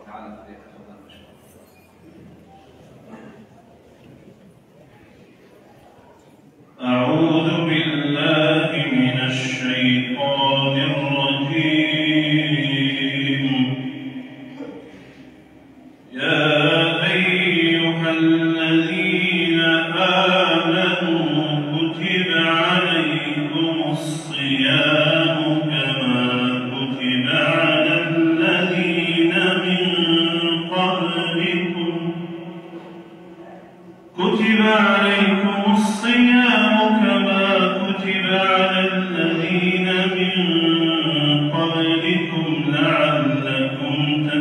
تعالى فليتفضل مشكورا. أعوذ بالله من الشيطان الرجيم. يا أيها الذين آمنوا كتب عليكم الصيام كما كتب على الذين من قبلكم كتب عليكم الصيام كما كتب على الذين من قبلكم لعلكم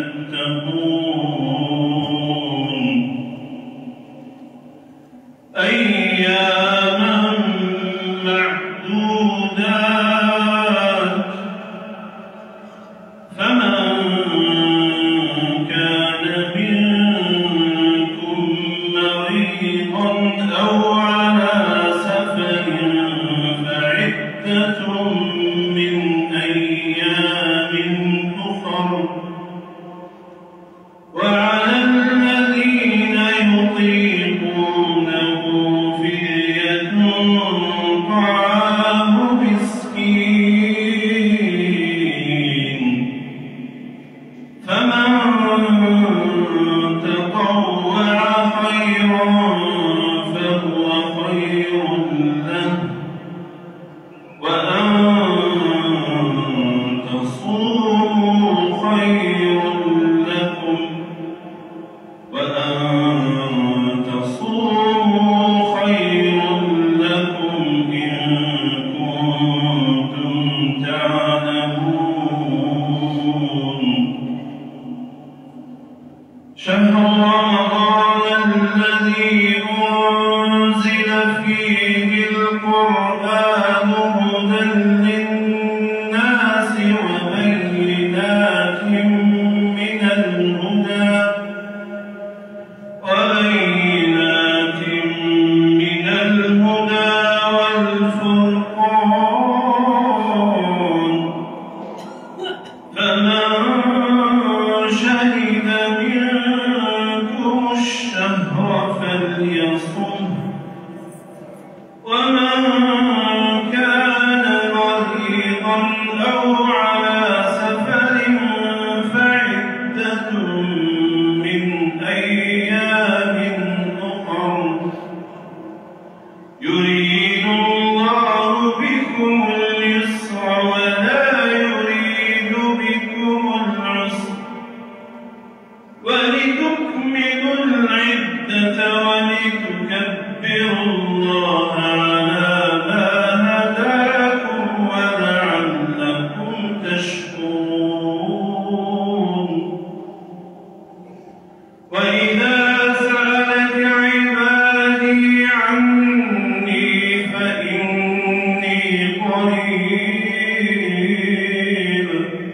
تتقون أياما معدودات فمن كان منكم مريضا أو على سفر فعدة من أيام أخر وعلى الذين يطيقونه فدية طعام مسكين فمن تطوع خيرا فهو خير له وأن تصوموا خير لكم إن كنتم تعلمون. شهر رمضان الذي أنزل فيه القرآن هدى للناس وبينات من الهدى والفرقان فمن شهد منكم الشهر فليصم ومن كان مريضا أو على سفر فعدة من أيام أخر يريد الله بكم اليسر ولا يريد بكم العسر ولتكملوا العدة ولتكبروا الله على ما هداكم ولعلكم تشكرون. وإذا سألك عبادي عني فإني قريب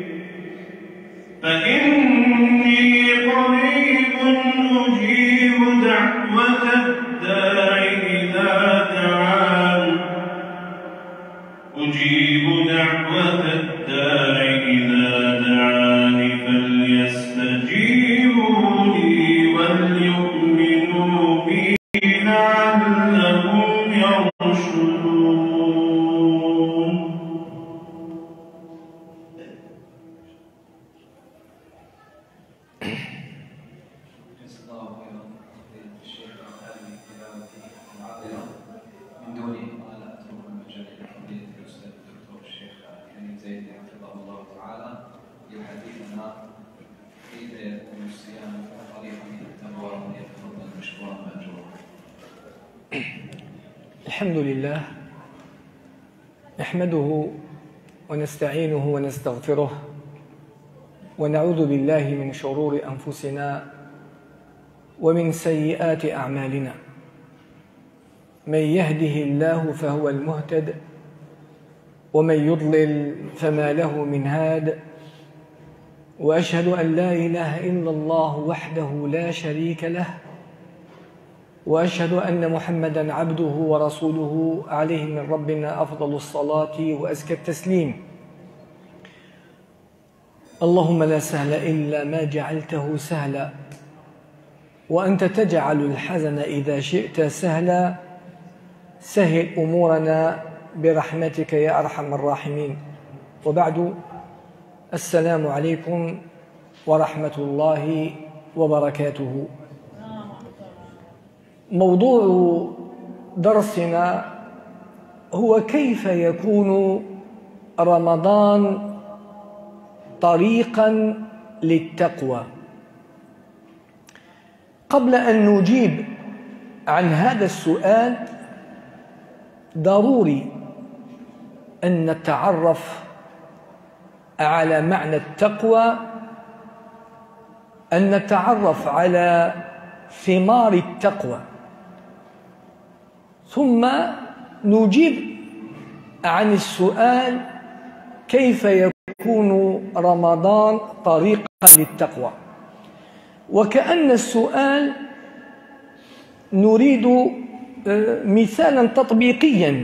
أجيب دعوة الداع إذا دعان فليستجيبوا لي وليؤمنوا بي لعلهم يرشدون. من دون إطالة أترك المجال لفضيلة الأستاذ الدكتور الشيخ كريم زيدي حفظه الله تعالى يحدثنا كيف يكون الصيام طريقا من التقوى وليتفضل مشكورا مأجورا. الحمد لله نحمده ونستعينه ونستغفره ونعوذ بالله من شرور أنفسنا ومن سيئات أعمالنا. من يهده الله فهو المهتد ومن يضلل فما له من هاد وأشهد أن لا إله إلا الله وحده لا شريك له وأشهد أن محمدًا عبده ورسوله عليه من ربنا أفضل الصلاة وأزكى التسليم. اللهم لا سهل إلا ما جعلته سهلا، وأنت تجعل الحزن إذا شئت سهلا. سهل أمورنا برحمتك يا أرحم الراحمين. وبعد، السلام عليكم ورحمة الله وبركاته. موضوع درسنا هو كيف يكون رمضان طريقا للتقوى. قبل أن نجيب عن هذا السؤال ضروري أن نتعرف على معنى التقوى، أن نتعرف على ثمار التقوى، ثم نجيب عن السؤال كيف يكون رمضان طريقا للتقوى. وكأن السؤال نريد مثالا تطبيقيا.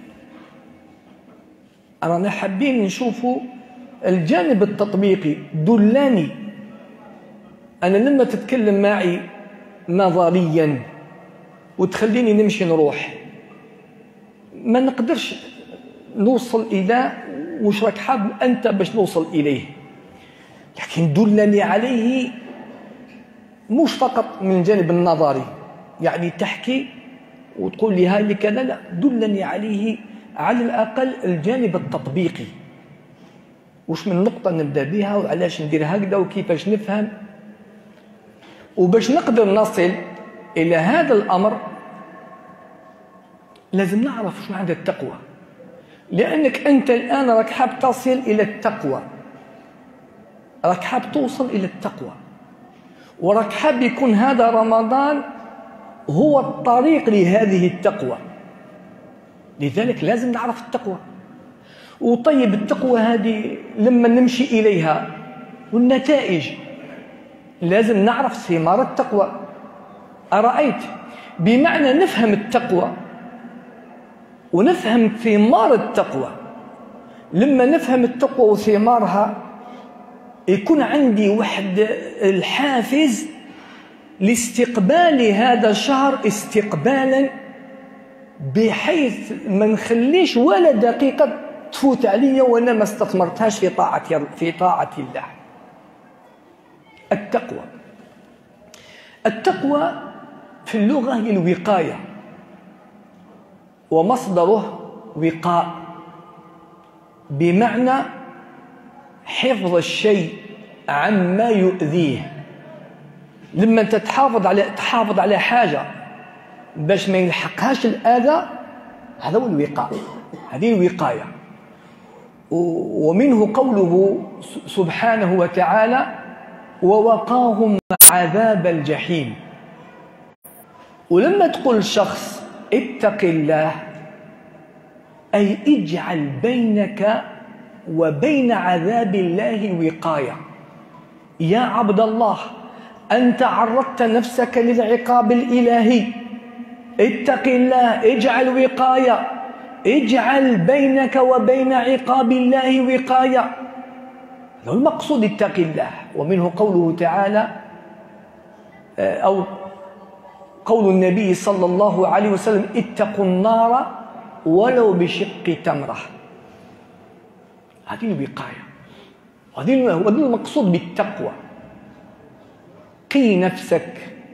أنا حابين نشوف الجانب التطبيقي. دلاني أنا لما تتكلم معي نظريا وتخليني نمشي نروح، ما نقدرش نوصل إلى وش راك حاب أنت باش نوصل إليه. لكن دلني عليه مش فقط من الجانب النظري، يعني تحكي وتقول لي هاي كذا، لا، دلني عليه على الأقل الجانب التطبيقي. وش من نقطة نبدأ بها، وعلاش ندير هكذا، وكيفاش نفهم. وباش نقدر نصل إلى هذا الأمر لازم نعرف شو معنى التقوى. لأنك أنت الآن راك حاب تصل إلى التقوى، راك حاب توصل إلى التقوى، وراك حاب يكون هذا رمضان هو الطريق لهذه التقوى. لذلك لازم نعرف التقوى. وطيب التقوى هذه لما نمشي إليها والنتائج، لازم نعرف ثمار التقوى. أرأيت؟ بمعنى نفهم التقوى ونفهم ثمار التقوى. لما نفهم التقوى وثمارها يكون عندي واحد الحافز لاستقبال هذا الشهر استقبالا، بحيث ما نخليش ولا دقيقة تفوت عليا وأنا ما استثمرتهاش في طاعة الله. التقوى في اللغة هي الوقاية، ومصدره وقاء، بمعنى حفظ الشيء عما يؤذيه. لما انت تحافظ على حاجة باش ما يلحقهاش الأذى، هذا هو الوقاء، هذه الوقاية. ومنه قوله سبحانه وتعالى: ووقاهم عذاب الجحيم. ولما تقول شخص اتق الله، أي اجعل بينك وبين عذاب الله وقاية. يا عبد الله، أنت عرضت نفسك للعقاب الإلهي، اتق الله، اجعل وقاية، اجعل بينك وبين عقاب الله وقاية. هذا المقصود، اتق الله. ومنه قوله تعالى، أو قول النبي صلى الله عليه وسلم: اتقوا النار ولو بشق تمرة. هذه الوقاية، هذا المقصود بالتقوى. قي نفسك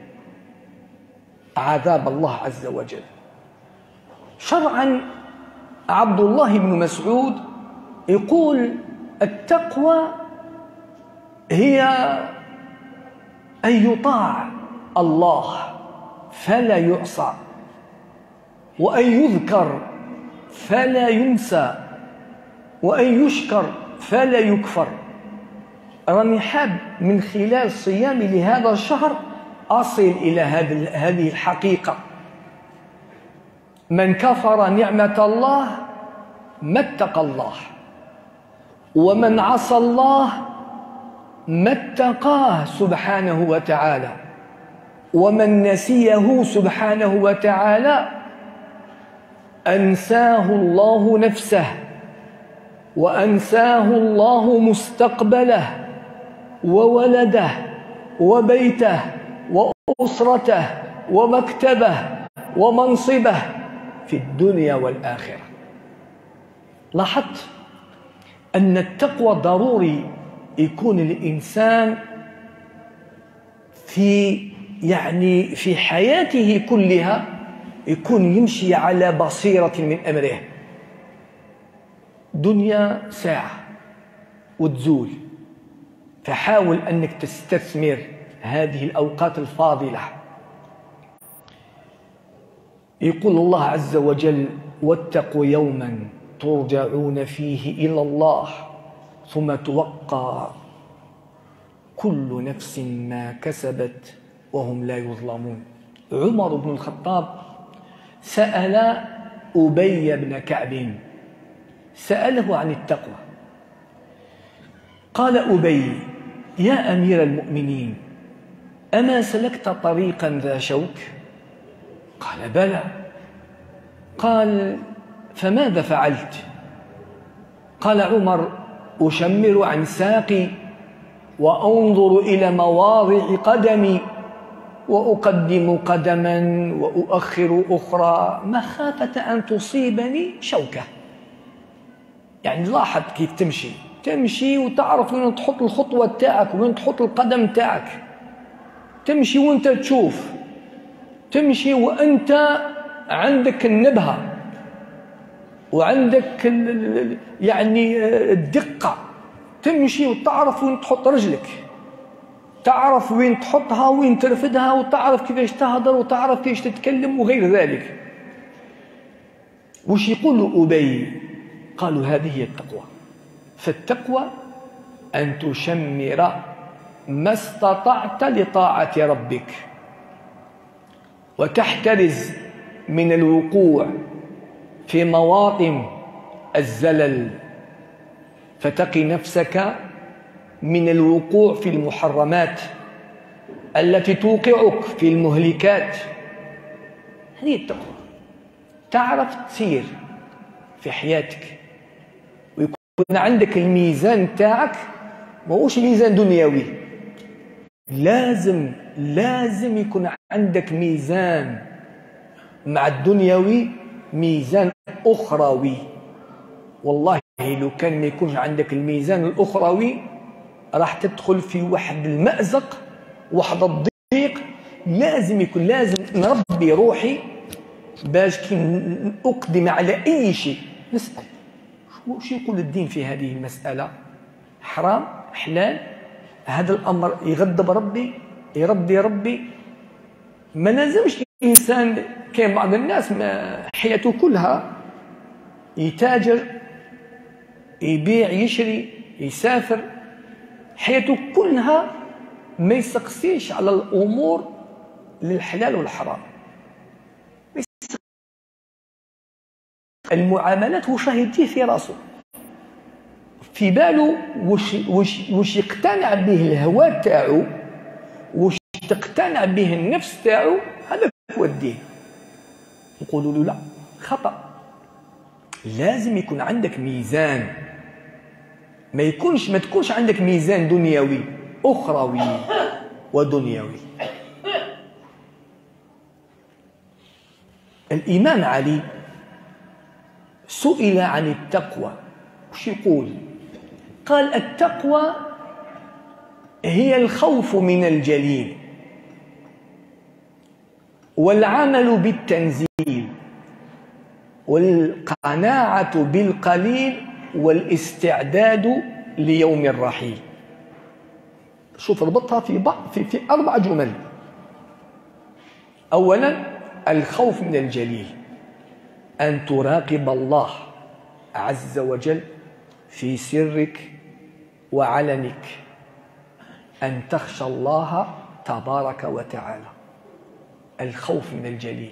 عذاب الله عز وجل. شرعا عبد الله بن مسعود يقول: التقوى هي أن يطاع الله فلا يعصى، وأن يذكر فلا ينسى، وأن يشكر فلا يكفر. راني حاب من خلال صيامي لهذا الشهر أصل إلى هذه الحقيقة. من كفر نعمة الله ما اتقى الله، ومن عصى الله ما اتقاه سبحانه وتعالى، ومن نسيه سبحانه وتعالى أنساه الله نفسه، وأنساه الله مستقبله، وولده وبيته وأسرته ومكتبه ومنصبه في الدنيا والآخرة. لاحظت أن التقوى ضروري يكون الإنسان في حياته كلها يكون يمشي على بصيرة من أمره. دنيا ساعة وتزول، فحاول أنك تستثمر هذه الأوقات الفاضلة. يقول الله عز وجل: واتقوا يوما ترجعون فيه إلى الله ثم توقى كل نفس ما كسبت وهم لا يظلمون. عمر بن الخطاب سأل أبي بن كعب، سأله عن التقوى. قال أبي: يا أمير المؤمنين، أما سلكت طريقا ذا شوك؟ قال: بلى. قال: فماذا فعلت؟ قال عمر: أشمر عن ساقي وأنظر إلى مواضع قدمي وأقدم قدما وأؤخر أخرى مخافة أن تصيبني شوكة. يعني لاحظ كيف تمشي وتعرف وين تحط الخطوة تاعك وين تحط القدم تاعك. تمشي وانت تشوف، تمشي وانت عندك النبهة وعندك الدقة. تمشي وتعرف وين تحط رجلك، تعرف وين تحطها وين ترفدها، وتعرف كيفاش تهدر وتعرف كيفاش تتكلم وغير ذلك. وش يقول أبي؟ قالوا: هذه هي التقوى. فالتقوى أن تشمر ما استطعت لطاعة ربك، وتحترز من الوقوع في مواطن الزلل، فتقي نفسك من الوقوع في المحرمات التي توقعك في المهلكات. هذه التقوى. تعرف تسير في حياتك ويكون عندك الميزان تاعك ماهوش ميزان دنيوي. لازم يكون عندك ميزان مع الدنيوي، ميزان أخروي. والله لو كان ما يكونش عندك الميزان الأخروي راح تدخل في واحد المأزق، واحد الضيق. لازم نربي روحي باش كي أقدم على أي شيء نسأل وش يقول الدين في هذه المسألة، حرام حلال، هذا الأمر يغضب ربي يرضي ربي. ما لازمش إنسان، كان بعض الناس حياته كلها يتاجر يبيع يشري يسافر، حياته كلها ما يسقسيش على الأمور للحلال والحرام. المعاملات وش يديه في راسه، في باله وش يقتنع به الهوى تاعو، وش تقتنع به النفس تاعو، هذا هو الدين. نقولوا له لا، خطأ. لازم يكون عندك ميزان، ما تكونش عندك ميزان دنيوي أخروي ودنيوي. الإمام علي سئل عن التقوى، وش يقول؟ قال: التقوى هي الخوف من الجليل والعمل بالتنزيل والقناعة بالقليل والاستعداد ليوم الرحيل. شوف ربطها في 4 جمل. أولا الخوف من الجليل، أن تراقب الله عز وجل في سرك وعلنك، أن تخشى الله تبارك وتعالى. الخوف من الجليل،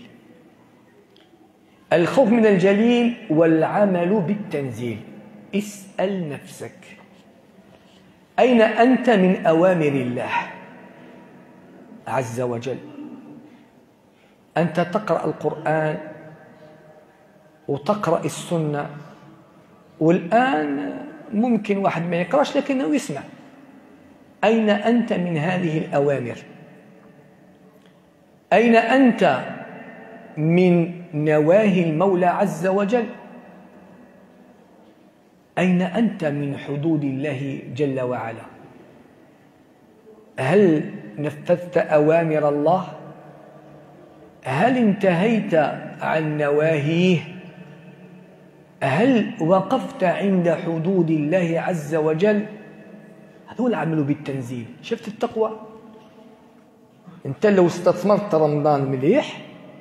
الخوف من الجليل والعمل بالتنزيل. اسأل نفسك أين أنت من أوامر الله عز وجل؟ أنت تقرأ القرآن وتقرأ السنة، والآن ممكن واحد ما يقرأش لكنه يسمع. أين أنت من هذه الأوامر؟ أين أنت من نواهي المولى عز وجل؟ أين أنت من حدود الله جل وعلا؟ هل نفذت أوامر الله؟ هل انتهيت عن نواهيه؟ هل وقفت عند حدود الله عز وجل؟ هذا هو العمل بالتنزيل. شفت التقوى؟ انت لو استثمرت رمضان مليح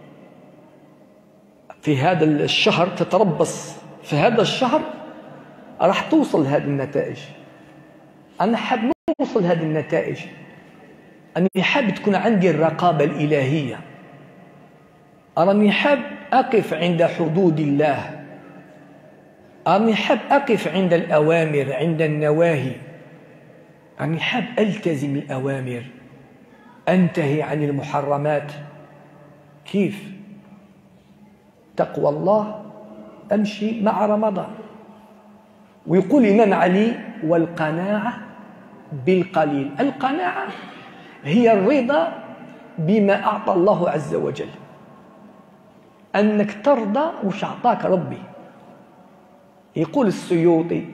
في هذا الشهر، تتربص في هذا الشهر، راح توصل لهذه النتائج. أنا حاب نوصل هذه النتائج، أني حاب تكون عندي الرقابة الإلهية، أراني حاب أقف عند حدود الله، أراني حاب أقف عند الأوامر، عند النواهي، أراني حاب ألتزم الأوامر، أنتهي عن المحرمات. كيف؟ تقوى الله، أمشي مع رمضان. ويقول الإمام علي: والقناعة بالقليل. القناعة هي الرضا بما أعطى الله عز وجل، أنك ترضى وش أعطاك ربي. يقول السيوطي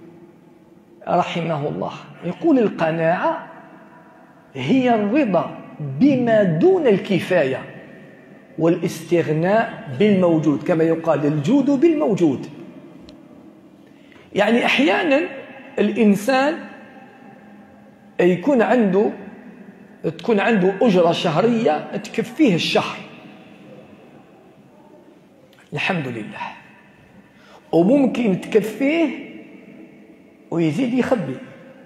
رحمه الله، يقول: القناعة هي الرضا بما دون الكفاية والاستغناء بالموجود، كما يقال الجود بالموجود. يعني أحيانا الإنسان تكون عنده أجرة شهرية تكفيه الشهر، الحمد لله، وممكن تكفيه ويزيد يخبي.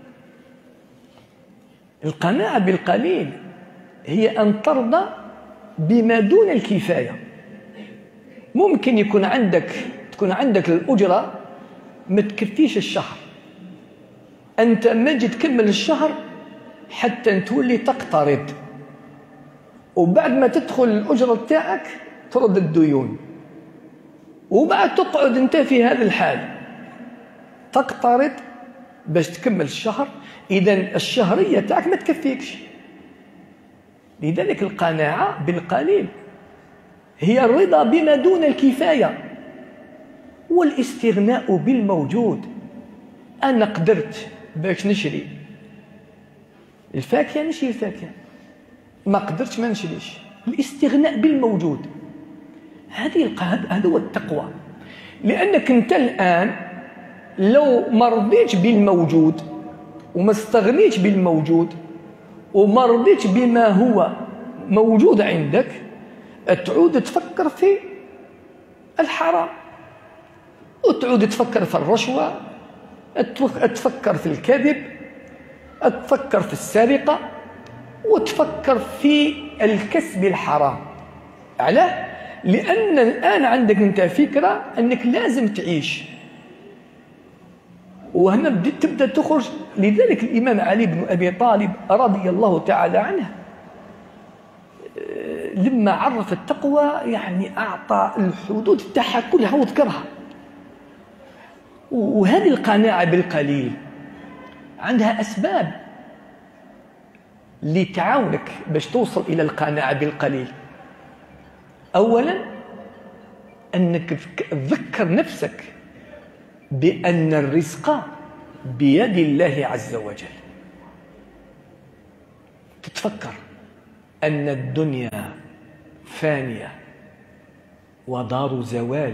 القناعة بالقليل هي أن ترضى بما دون الكفاية. ممكن تكون عندك الأجرة ما تكفيش الشهر، أنت ما تجي تكمل الشهر حتى تولي تقترض، وبعد ما تدخل الأجرة تاعك ترد الديون، وبعد تقعد أنت في هذا الحال تقترض باش تكمل الشهر. إذن الشهرية تاعك ما تكفيكش. لذلك القناعة بالقليل هي الرضا بما دون الكفاية والاستغناء بالموجود. أنا قدرت باش نشري الفاكهة نشري الفاكهة، ما قدرتش ما نشريش. الاستغناء بالموجود، هذا هو التقوى. لأنك أنت الآن لو ما رضيتش بالموجود وما استغنيتش بالموجود وما رضيتش بما هو موجود عندك، تعود تفكر في الحرام، وتعود تفكر في الرشوة، تفكر في الكذب، تفكر في السرقة، وتفكر في الكسب الحرام. علاه؟ لأن الآن عندك أنت فكرة أنك لازم تعيش، وهنا تبدأ تخرج. لذلك الإمام علي بن أبي طالب رضي الله تعالى عنه لما عرف التقوى يعني أعطى الحدود تاعها كلها وذكرها. وهذه القناعة بالقليل عندها أسباب لتعاونك باش توصل إلى القناعة بالقليل. أولا أنك تذكر نفسك بأن الرزق بيد الله عز وجل. تتفكر أن الدنيا فانية ودار زوال.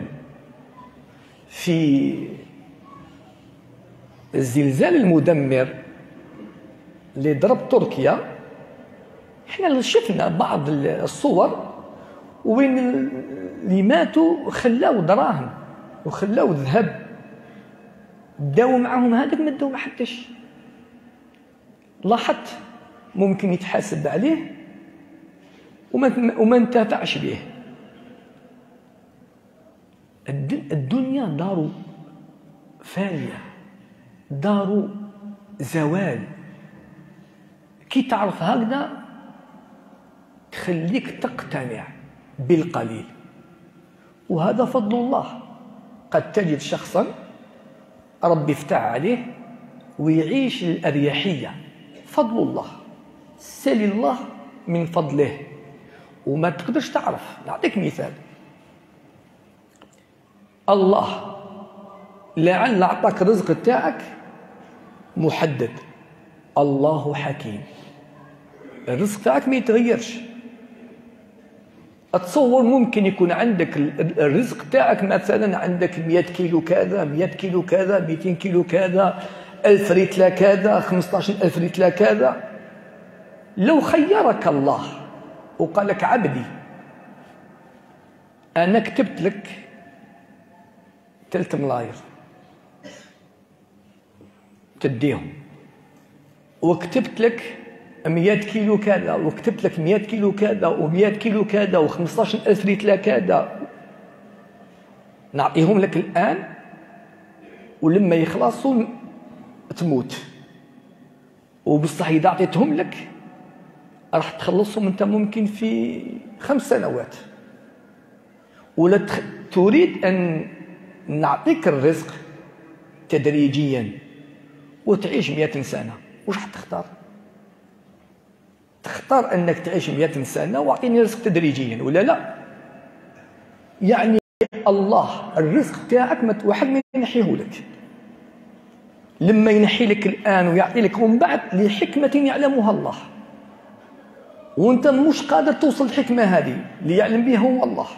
في الزلزال المدمر اللي ضرب تركيا، احنا شفنا بعض الصور وين اللي ماتوا خلاو دراهم وخلاو ذهب، داو معهم هذاك ما داو مع حداش. لاحظت ممكن يتحاسب عليه وما انتفعش به. الدنيا دار فانية، دار زوال. كي تعرف هكذا تخليك تقتنع بالقليل، وهذا فضل الله. قد تجد شخصا ربي يفتح عليه ويعيش الأريحية فضل الله، سل الله من فضله وما تقدرش تعرف. نعطيك مثال، الله لعل أعطاك الرزق تاعك محدد، الله حكيم، الرزق تاعك ما يتغيرش. أتصور ممكن يكون عندك الرزق تاعك مثلا عندك 100 كيلو كذا، 100 كيلو كذا، 200 كيلو كذا، 1000 ريتلة كذا، 15000 ريتلة كذا. لو خيرك الله وقال لك عبدي أنا كتبت لك 3 ملاير تديهم، وكتبت لك 100 كيلو كذا، وكتبت لك 100 كيلو كذا، و100 كيلو كذا، و15000 ريتلة كذا، نعطيهم لك الآن ولما يخلصوا تموت. وبصح إذا أعطيتهم لك راح تخلصهم أنت ممكن في 5 سنوات. ولا تريد أن نعطيك الرزق تدريجيا وتعيش 100 سنة، وش راح تختار؟ تختار أنك تعيش 100 سنة وأعطيني رزق تدريجيا ولا لا؟ يعني الله الرزق تاعك واحد ما ينحيه لك، لما ينحي لك الآن ويعطي لك من بعد لحكمة يعلمها الله، وانت مش قادر توصل الحكمة هذه اللي يعلم بها هو الله.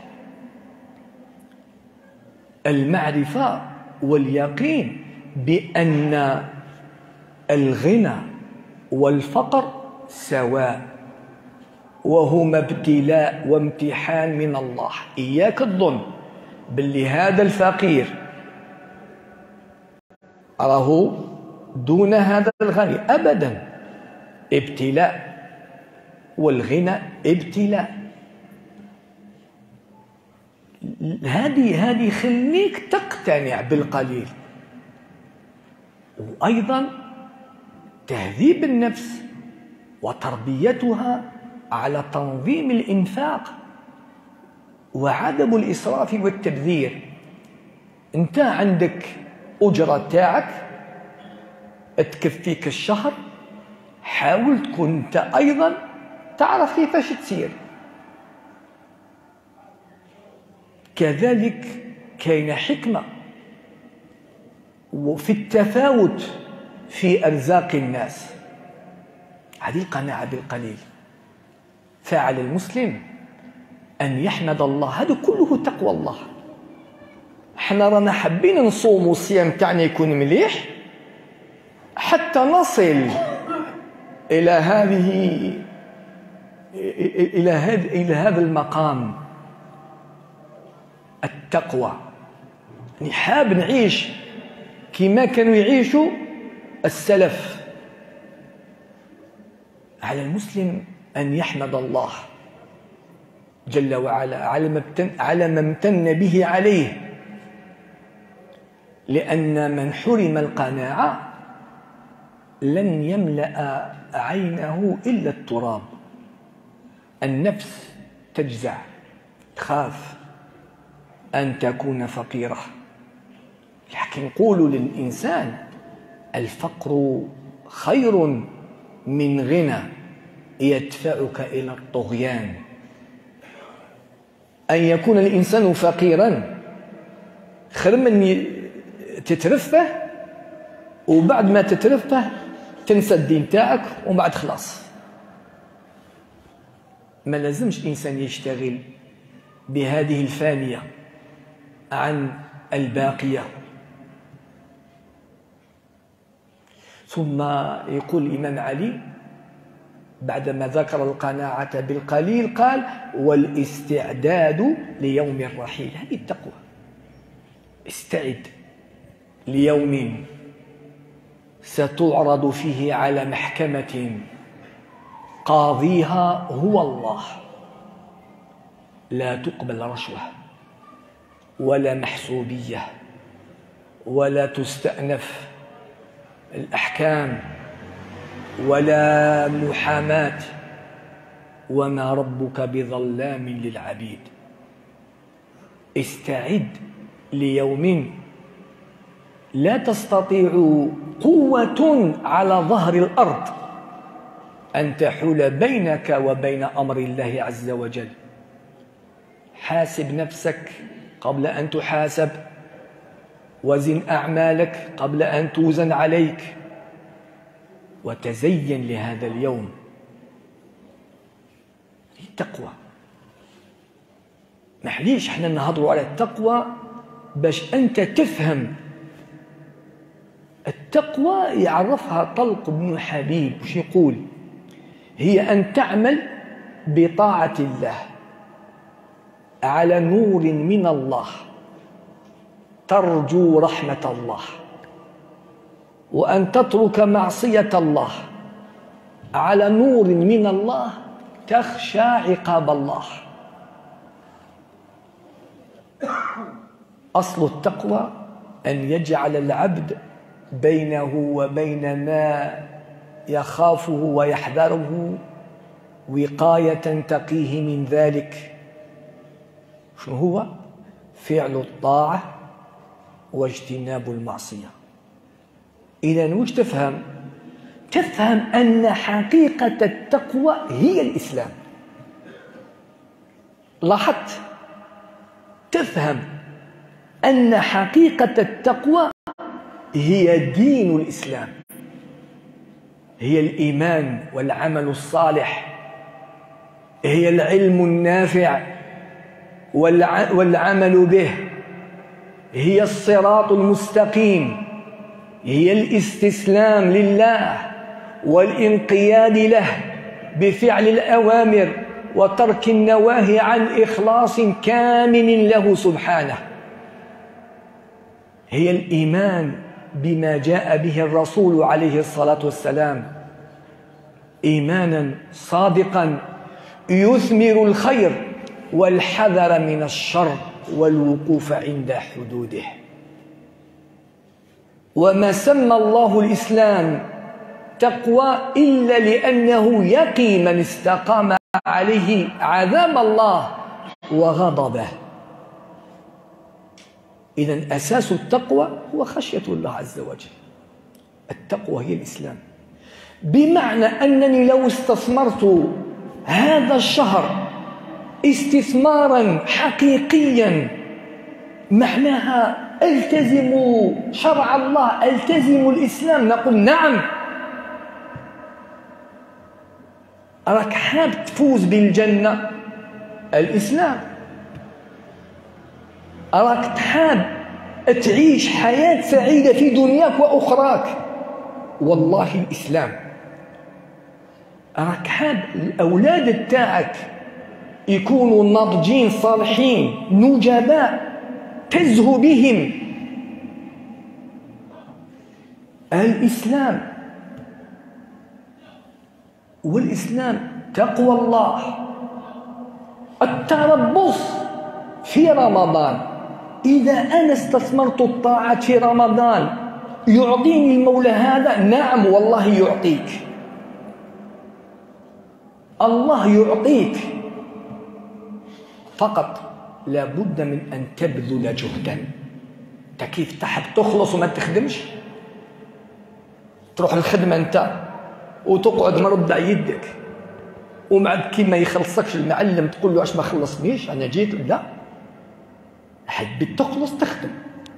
المعرفة واليقين بأن الغنى والفقر سواء، وهما ابتلاء وامتحان من الله. إياك الظن باللي هذا الفقير راه دون هذا الغني، أبدا، ابتلاء، والغنى ابتلاء. هذه خليك تقتنع بالقليل. وأيضا تهذيب النفس وتربيتها على تنظيم الإنفاق وعدم الإسراف والتبذير. أنت عندك أجرة تاعك تكفيك الشهر، حاول تكون أنت أيضا تعرف كيفاش تسير. كذلك كاين حكمة وفي التفاوت في أرزاق الناس. هذه القناعة بالقليل. فعلى المسلم أن يحمد الله، هذا كله تقوى الله. احنا رانا حابين نصوم والصيام تاعنا يكون مليح حتى نصل إلى هذا المقام التقوى. يعني حاب نعيش كما كانوا يعيشوا السلف. على المسلم أن يحمد الله جل وعلا على ما امتن به عليه، لأن من حرم القناعة لن يملأ عينه إلا التراب. النفس تجزع، تخاف أن تكون فقيرة، لكن نقول للإنسان الفقر خير من غنى يدفعك إلى الطغيان. أن يكون الإنسان فقيرا خير من تترفه وبعد ما تترفه تنسى الدين تاعك وبعد خلاص. ما لازمش إنسان يشتغل بهذه الفانية عن الباقية. ثم يقول الإمام علي بعدما ذكر القناعة بالقليل قال: والاستعداد ليوم الرحيل. هذه التقوى. استعد ليوم ستعرض فيه على محكمة قاضيها هو الله، لا تقبل رشوة ولا محسوبية ولا تستأنف الأحكام ولا محاماة، وما ربك بظلام للعبيد. استعد ليوم لا تستطيع قوة على ظهر الأرض أن تحول بينك وبين أمر الله عز وجل. حاسب نفسك قبل أن تحاسب، وزن أعمالك قبل أن توزن عليك، وتزين لهذا اليوم. التقوى، معليش احنا نهضروا على التقوى باش أنت تفهم. التقوى يعرفها طلق بن حبيب، وش يقول؟ هي أن تعمل بطاعة الله على نور من الله ترجو رحمة الله، وأن تترك معصية الله على نور من الله تخشى عقاب الله. أصل التقوى أن يجعل العبد بينه وبين ما يخافه ويحذره وقاية تقيه من ذلك. شنو هو؟ فعل الطاعة واجتناب المعصية. إذن وش تفهم؟ تفهم أن حقيقة التقوى هي الإسلام. لاحظت؟ تفهم أن حقيقة التقوى هي دين الإسلام، هي الإيمان والعمل الصالح، هي العلم النافع والعمل به، هي الصراط المستقيم، هي الاستسلام لله والانقياد له بفعل الأوامر وترك النواهي عن إخلاص كامل له سبحانه. هي الإيمان بما جاء به الرسول عليه الصلاة والسلام إيمانا صادقا يثمر الخير والحذر من الشر والوقوف عند حدوده. وما سمى الله الإسلام تقوى إلا لأنه يقي من استقام عليه عذاب الله وغضبه. إذن أساس التقوى هو خشية الله عز وجل. التقوى هي الإسلام، بمعنى أنني لو استثمرت هذا الشهر استثمارا حقيقيا معناها التزم شرع الله، التزم الإسلام، نقول نعم. راك حاب تفوز بالجنة، الإسلام. راك حاب تعيش حياة سعيدة في دنياك وأخراك، والله الإسلام. راك حاب الأولاد تاعك يكونوا ناضجين صالحين نجباء تزهو بهم، الإسلام. والإسلام تقوى الله. التربص في رمضان، إذا أنا استثمرت الطاعة في رمضان يعطيني المولى هذا، نعم والله يعطيك، الله يعطيك، فقط لابد من أن تبذل جهدا. أنت كيف تحب تخلص وما تخدمش؟ تروح الخدمة أنت وتقعد مربع يدك، ومعد كي ما يخلصكش المعلم تقول له علاش ما خلصنيش أنا جيت؟ لا، حبيت تخلص تخدم.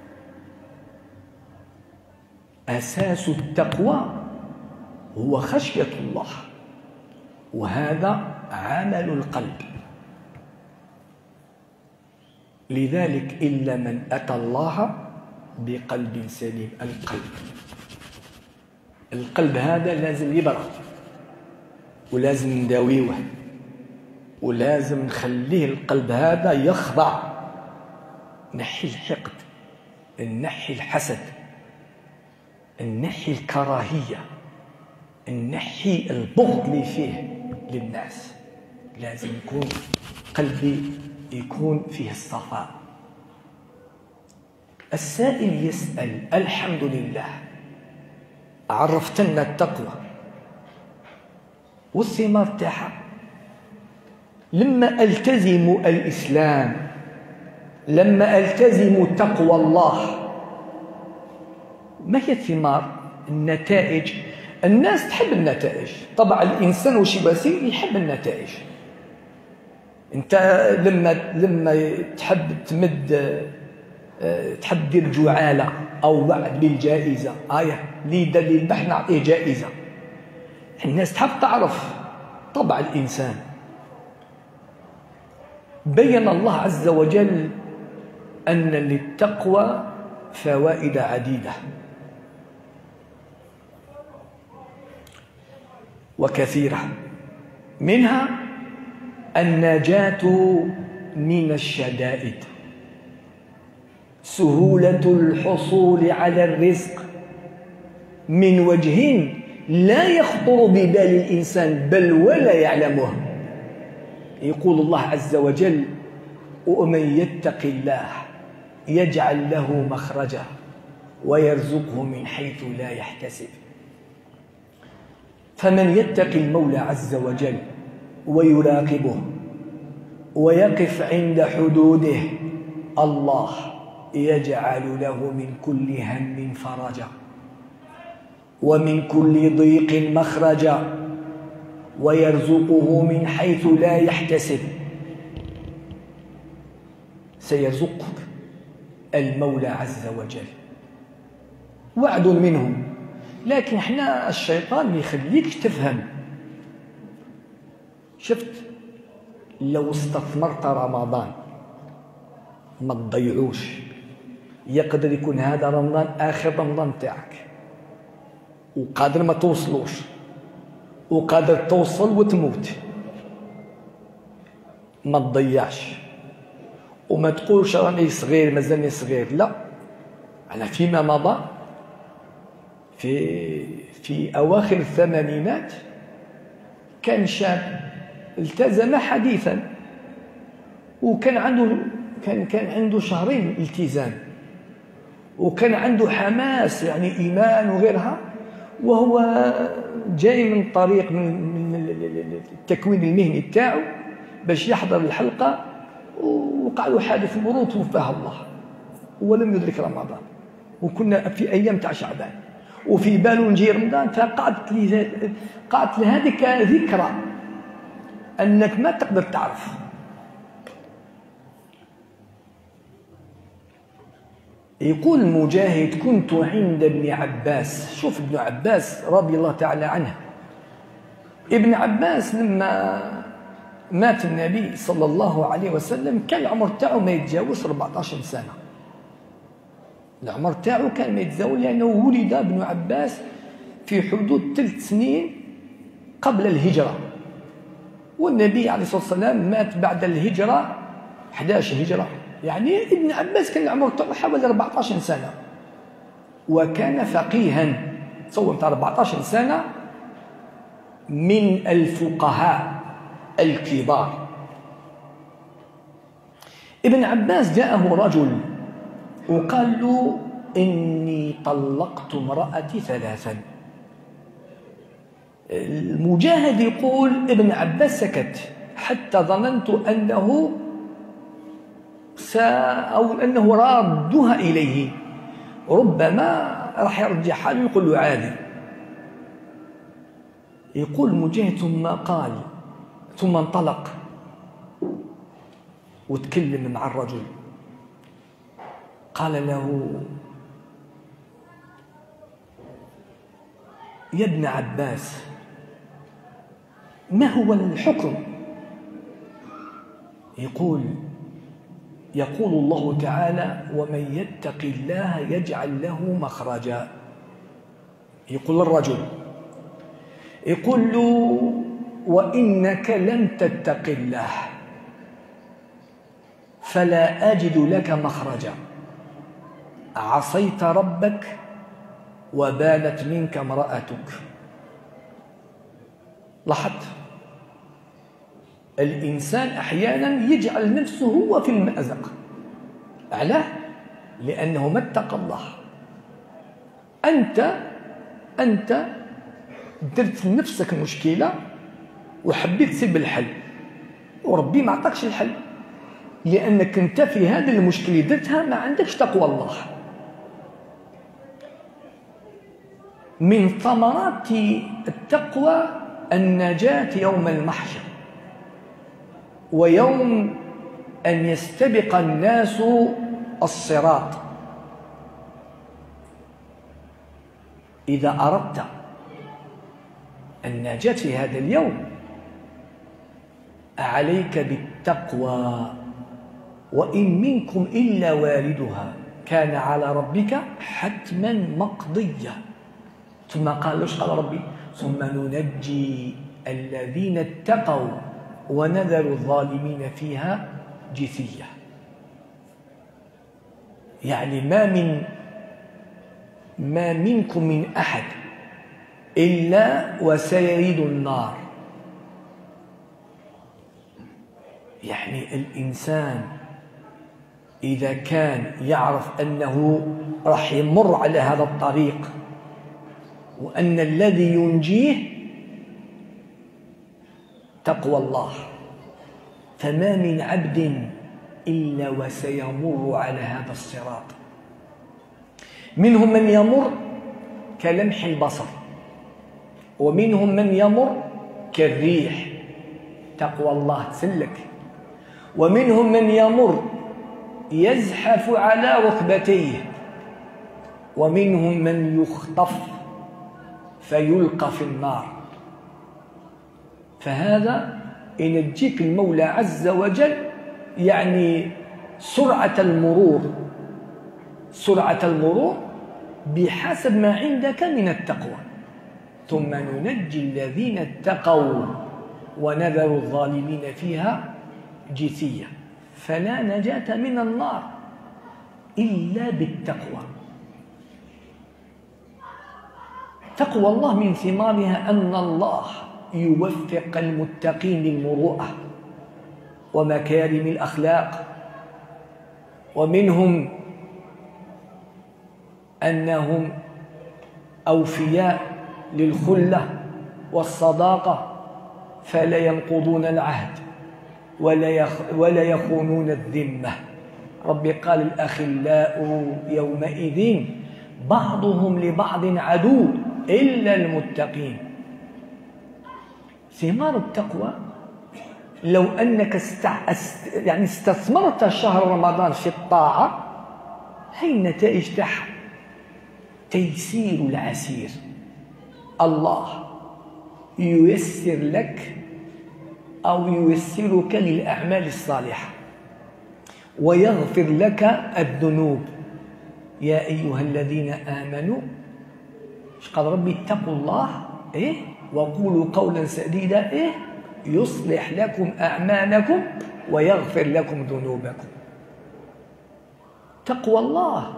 أساس التقوى هو خشية الله، وهذا عمل القلب. لذلك إلا من أتى الله بقلب سليم. القلب هذا لازم يبرأ، ولازم نداويه، ولازم نخليه القلب هذا يخضع. نحي الحقد، نحي الحسد، نحي الكراهية، نحي البغض اللي فيه للناس. لازم يكون قلبي يكون فيه الصفاء. السائل يسأل: الحمد لله عرفتنا التقوى والثمار تاعها، لما ألتزم الإسلام، لما ألتزم تقوى الله، ما هي الثمار، النتائج الناس تحب النتائج، طبعا الإنسان وش يباسي يحب النتائج. أنت لما تحب تحب دير جعالة أو وعد بالجائزة، اللي دار لي البحث نعطيه جائزة، الناس تحب تعرف طبع الإنسان. بين الله عز وجل أن للتقوى فوائد عديدة وكثيرة، منها النجاة من الشدائد، سهولة الحصول على الرزق من وجه لا يخطر ببال الإنسان بل ولا يعلمه. يقول الله عز وجل: ومن يتق الله يجعل له مخرجا ويرزقه من حيث لا يحتسب. فمن يتق المولى عز وجل ويراقبه ويقف عند حدوده، الله يجعل له من كل هم فرجا ومن كل ضيق مخرجا ويرزقه من حيث لا يحتسب. سيرزقك المولى عز وجل، وعد منهم. لكن احنا الشيطان يخليكش تفهم. شفت، لو استثمرت رمضان ما تضيعوش، يقدر يكون هذا رمضان آخر رمضان تاعك، وقادر ما توصلوش، وقادر توصل وتموت. ما تضيعش وما تقولش راني صغير مازالني صغير، لا. أنا فيما مضى في أواخر الثمانينات كان شاب التزم حديثا، وكان عنده شهرين التزام، وكان عنده حماس يعني إيمان وغيرها، وهو جاي من طريق من التكوين المهني تاعو باش يحضر الحلقة، وقع له حادث مرور توفاه الله ولم يدرك رمضان، وكنا في أيام تاع شعبان وفي باله نجي رمضان. فقعدت لي هذيك ذكرى أنك ما تقدر تعرف. يقول مجاهد: كنت عند ابن عباس. شوف ابن عباس رضي الله تعالى عنه. ابن عباس لما مات النبي صلى الله عليه وسلم كان العمر تاعو ما يتجاوز 14 سنة. العمر تاعو كان ما يتزاوج، لأنه ولد ابن عباس في حدود 3 سنين قبل الهجرة، والنبي عليه الصلاة والسلام مات بعد الهجرة 11 هجرة. يعني ابن عباس كان العمر تاعو حوالي 14 سنة، وكان فقيها. تصور 14 سنة من الفقهاء الكبار. ابن عباس جاءه رجل وقال له: إني طلقت امرأتي 3. المجاهد يقول: ابن عباس سكت حتى ظننت أنه أو أنه رادها إليه، ربما راح يرجعها له يقول له عادي. يقول مجاهد: ثم انطلق وتكلم مع الرجل، قال له: يا ابن عباس، ما هو الحكم؟ يقول الله تعالى: ومن يتق الله يجعل له مخرجا. يقول الرجل، يقول له: وإنك لن تتق الله فلا أجد لك مخرجا، عصيت ربك وبالت منك امرأتك. لاحظت، الإنسان أحيانا يجعل نفسه هو في المأزق. علاه؟ لأنه ما اتقى الله. أنت درت لنفسك مشكلة وحبيت تسيب الحل، وربي ما عطاكش الحل، لأنك أنت في هذه المشكلة درتها ما عندكش تقوى الله. من ثمرات التقوى النجاة يوم المحشر ويوم أن يستبق الناس الصراط. إذا أردت النجاة في هذا اليوم عليك بالتقوى. وإن منكم إلا واردها كان على ربك حتما مقضيا. ثم قال ليش قال ربي ثم ننجي الذين اتقوا ونذر الظالمين فيها جثية. يعني ما منكم من أحد إلا وسيريد النار. يعني الإنسان إذا كان يعرف أنه راح يمر على هذا الطريق وأن الذي ينجيه تقوى الله، فما من عبد إلا وسيمر على هذا الصراط. منهم من يمر كلمح البصر، ومنهم من يمر كالريح تقوى الله تسلك، ومنهم من يمر يزحف على ركبتيه، ومنهم من يخطف فيلقى في النار. فهذا ينجيك المولى عز وجل يعني سرعة المرور بحسب ما عندك من التقوى. ثم ننجي الذين اتقوا ونذر الظالمين فيها جثية. فلا نجاة من النار إلا بالتقوى. تقوى الله من ثمارها أن الله يوفق المتقين للمروءة ومكارم الأخلاق، ومنهم أنهم أوفياء للخلة والصداقة فلا ينقضون العهد ولا يخونون الذمة. ربي قال الأخلاء يومئذ بعضهم لبعض عدو إلا المتقين. ثمار التقوى لو أنك استثمرت شهر رمضان في الطاعة، هي النتائج تاعها تيسير العسير. الله ييسر لك أو ييسرك للأعمال الصالحة ويغفر لك الذنوب. يا أيها الذين آمنوا قال ربي اتقوا الله وقولوا قولا سديدا يصلح لكم أعمالكم ويغفر لكم ذنوبكم. تقوى الله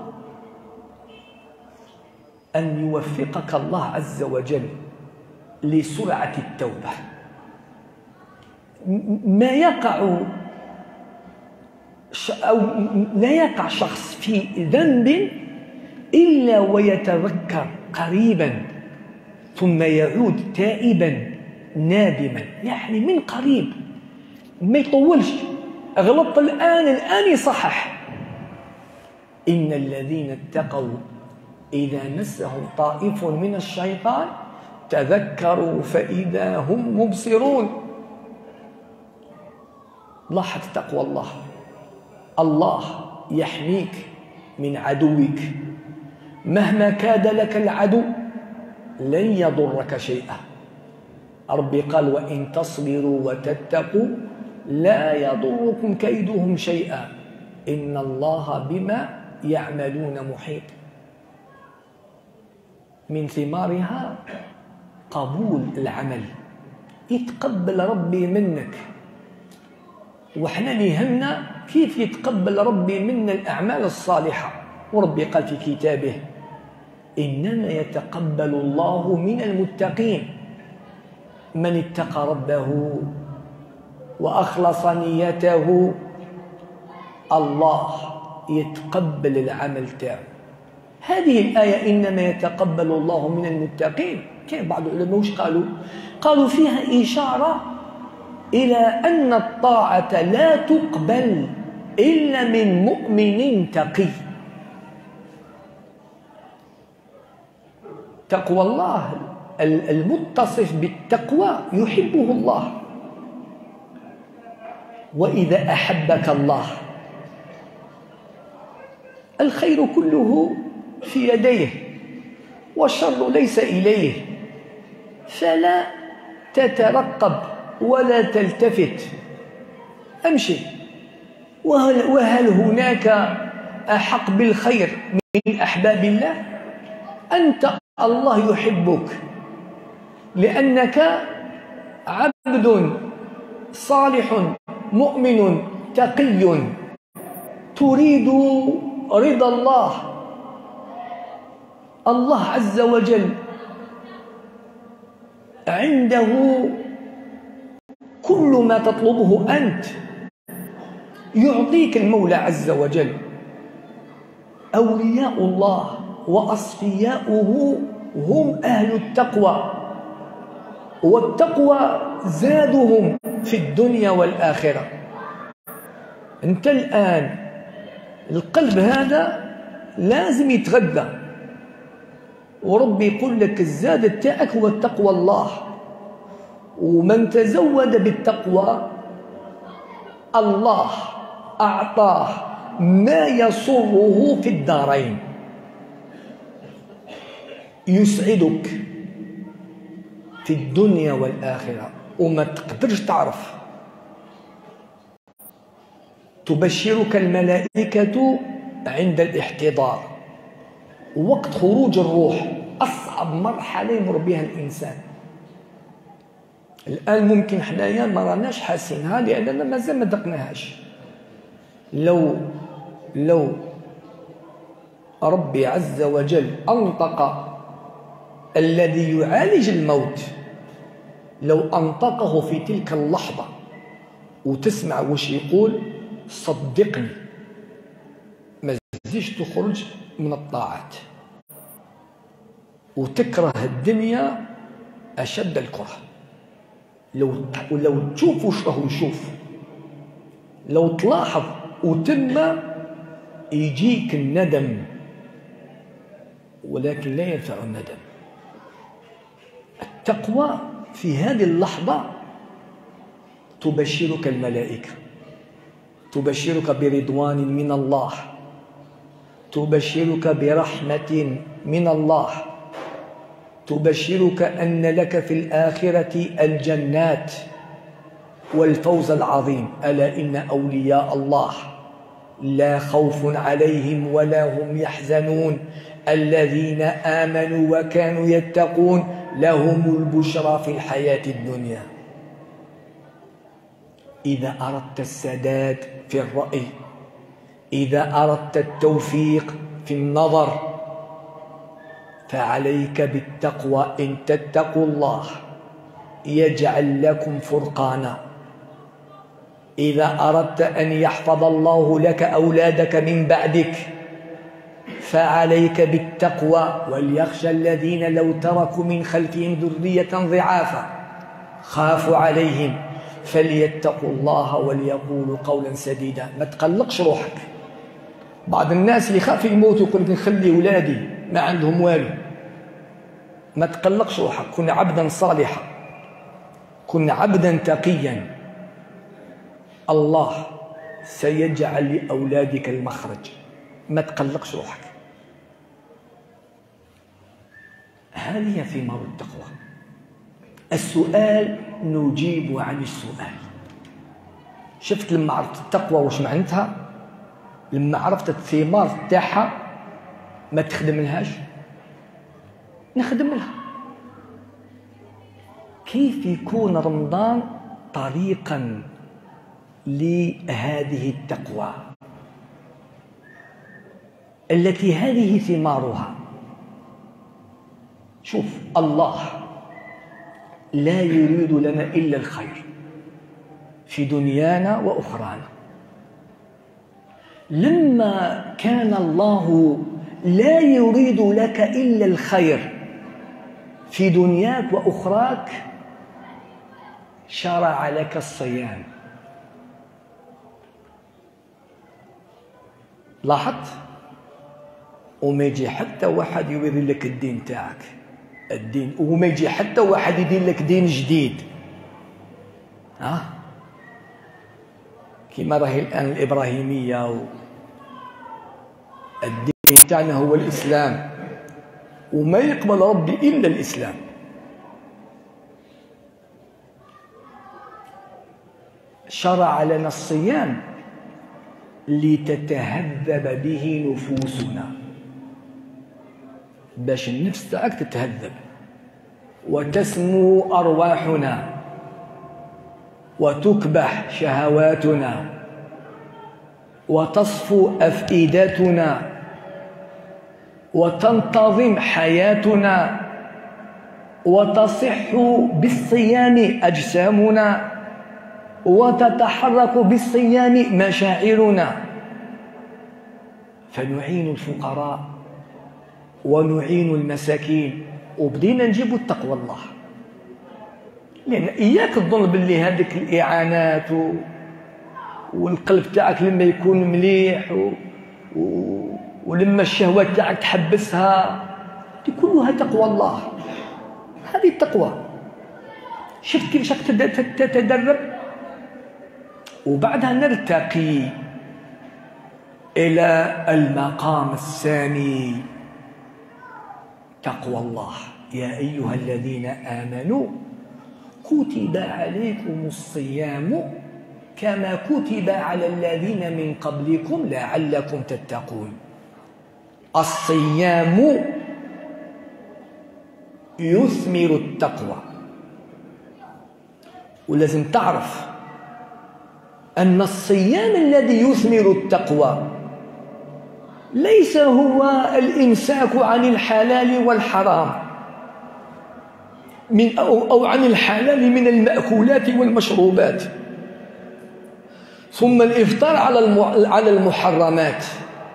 أن يوفقك الله عز وجل لسرعة التوبة. ما يقع أو لا يقع شخص في ذنب إلا ويتذكر قريبا ثم يعود تائبا نادما. يعني من قريب ما يطولش، غلطت الآن يصحح. إن الذين اتقوا إذا مسهم طائف من الشيطان تذكروا فإذا هم مبصرون. لاحظ تقوى الله. الله يحميك من عدوك، مهما كاد لك العدو لن يضرك شيئا. ربي قال وإن تصبروا وتتقوا لا يضركم كيدهم شيئا إن الله بما يعملون محيط. من ثمارها قبول العمل، يتقبل ربي منك. وإحنا اللي يهمنا كيف يتقبل ربي منا الأعمال الصالحة. وربي قال في كتابه إنما يتقبل الله من المتقين. من اتقى ربه وأخلص نيته الله يتقبل العمل تاعه. هذه الآية إنما يتقبل الله من المتقين، كان بعض العلماء وش قالوا فيها إشارة إلى أن الطاعة لا تقبل إلا من مؤمن تقي. تقوى الله، المتصف بالتقوى يحبه الله. وإذا أحبك الله الخير كله في يديه والشر ليس إليه، فلا تترقب ولا تلتفت، أمشي. وهل هناك أحق بالخير من أحباب الله؟ أنت الله يحبك لأنك عبد صالح مؤمن تقي تريد رضا الله. الله عز وجل عنده كل ما تطلبه أنت يعطيك المولى عز وجل. أولياء الله وأصفياؤه هم أهل التقوى، والتقوى زادهم في الدنيا والآخرة. أنت الآن القلب هذا لازم يتغذى، وربي يقول لك الزاد تاعك هو تقوى الله. ومن تزود بالتقوى الله أعطاه ما يسره في الدارين، يسعدك في الدنيا والآخرة وما تقدرش تعرف. تبشرك الملائكة عند الاحتضار، وقت خروج الروح أصعب مرحلة يمر بها الإنسان. الآن ممكن حنايا ما راناش حاسينها لأننا مازال ما ذقناهاش. لو ربي عز وجل أنطق الذي يعالج الموت، لو أنطقه في تلك اللحظة وتسمع وش يقول، صدقني ما تزيدش تخرج من الطاعات وتكره الدنيا أشد الكره. لو تشوف وش راهو يشوف، لو تلاحظ وتم يجيك الندم، ولكن لا ينفع الندم. التقوى في هذه اللحظة تبشرك الملائكة، تبشرك برضوان من الله، تبشرك برحمة من الله، تبشرك أن لك في الآخرة الجنات والفوز العظيم. ألا إن أولياء الله لا خوف عليهم ولا هم يحزنون الذين آمنوا وكانوا يتقون لهم البشرى في الحياة الدنيا. إذا أردت السداد في الرأي، إذا أردت التوفيق في النظر، فعليك بالتقوى. إن تتقوا الله يجعل لكم فرقانا. إذا أردت أن يحفظ الله لك أولادك من بعدك فعليك بالتقوى. وليخشى الذين لو تركوا من خلفهم ذرية ضعافا خافوا عليهم فليتقوا الله وليقولوا قولا سديدا. ما تقلقش روحك. بعض الناس يخاف يموت ويقول لك نخلي ولادي ما عندهم والو. ما تقلقش روحك، كن عبدا صالحا، كن عبدا تقيا، الله سيجعل لأولادك المخرج. ما تقلقش روحك. هذه هي ثمار التقوى. السؤال نجيب عن السؤال. شفت لما عرفت التقوى وش معناتها، لما عرفت الثمار تاعها ما تخدم لهاش، نخدم لها. كيف يكون رمضان طريقا لهذه التقوى التي هذه ثمارها؟ شوف، الله لا يريد لنا إلا الخير في دنيانا وأخرانا. لما كان الله لا يريد لك إلا الخير في دنياك وأخراك شرع لك الصيام. لاحظت؟ وما يجي حتى واحد يوري لك الدين تاعك الدين، وما يجي حتى واحد يدير لك دين جديد. كما راهي الآن الإبراهيمية الدين تاعنا هو الإسلام، وما يقبل ربي إلا الإسلام. شرع لنا الصيام لتتهذب به نفوسنا، باش النفس تاعك تتهذب وتسمو أرواحنا وتكبح شهواتنا وتصفو أفئدتنا وتنتظم حياتنا وتصح بالصيام أجسامنا وتتحرك بالصيام مشاعرنا، فنعين الفقراء ونعين المساكين، وبدينا نجيبوا التقوى الله. لأن إياك تظن باللي هذيك الإعانات والقلب تاعك لما يكون مليح ولما الشهوات تاعك تحبسها، دي كلها تقوى الله. هذه التقوى. شفت كيفاش تتدرب، وبعدها نرتقي إلى المقام الثاني، تقوى الله. يا أيها الذين آمنوا كتب عليكم الصيام كما كتب على الذين من قبلكم لعلكم تتقون. الصيام يثمر التقوى، ولازم تعرف أن الصيام الذي يثمر التقوى ليس هو الإمساك عن الحلال والحرام أو عن الحلال من المأكولات والمشروبات، ثم الإفطار على المحرمات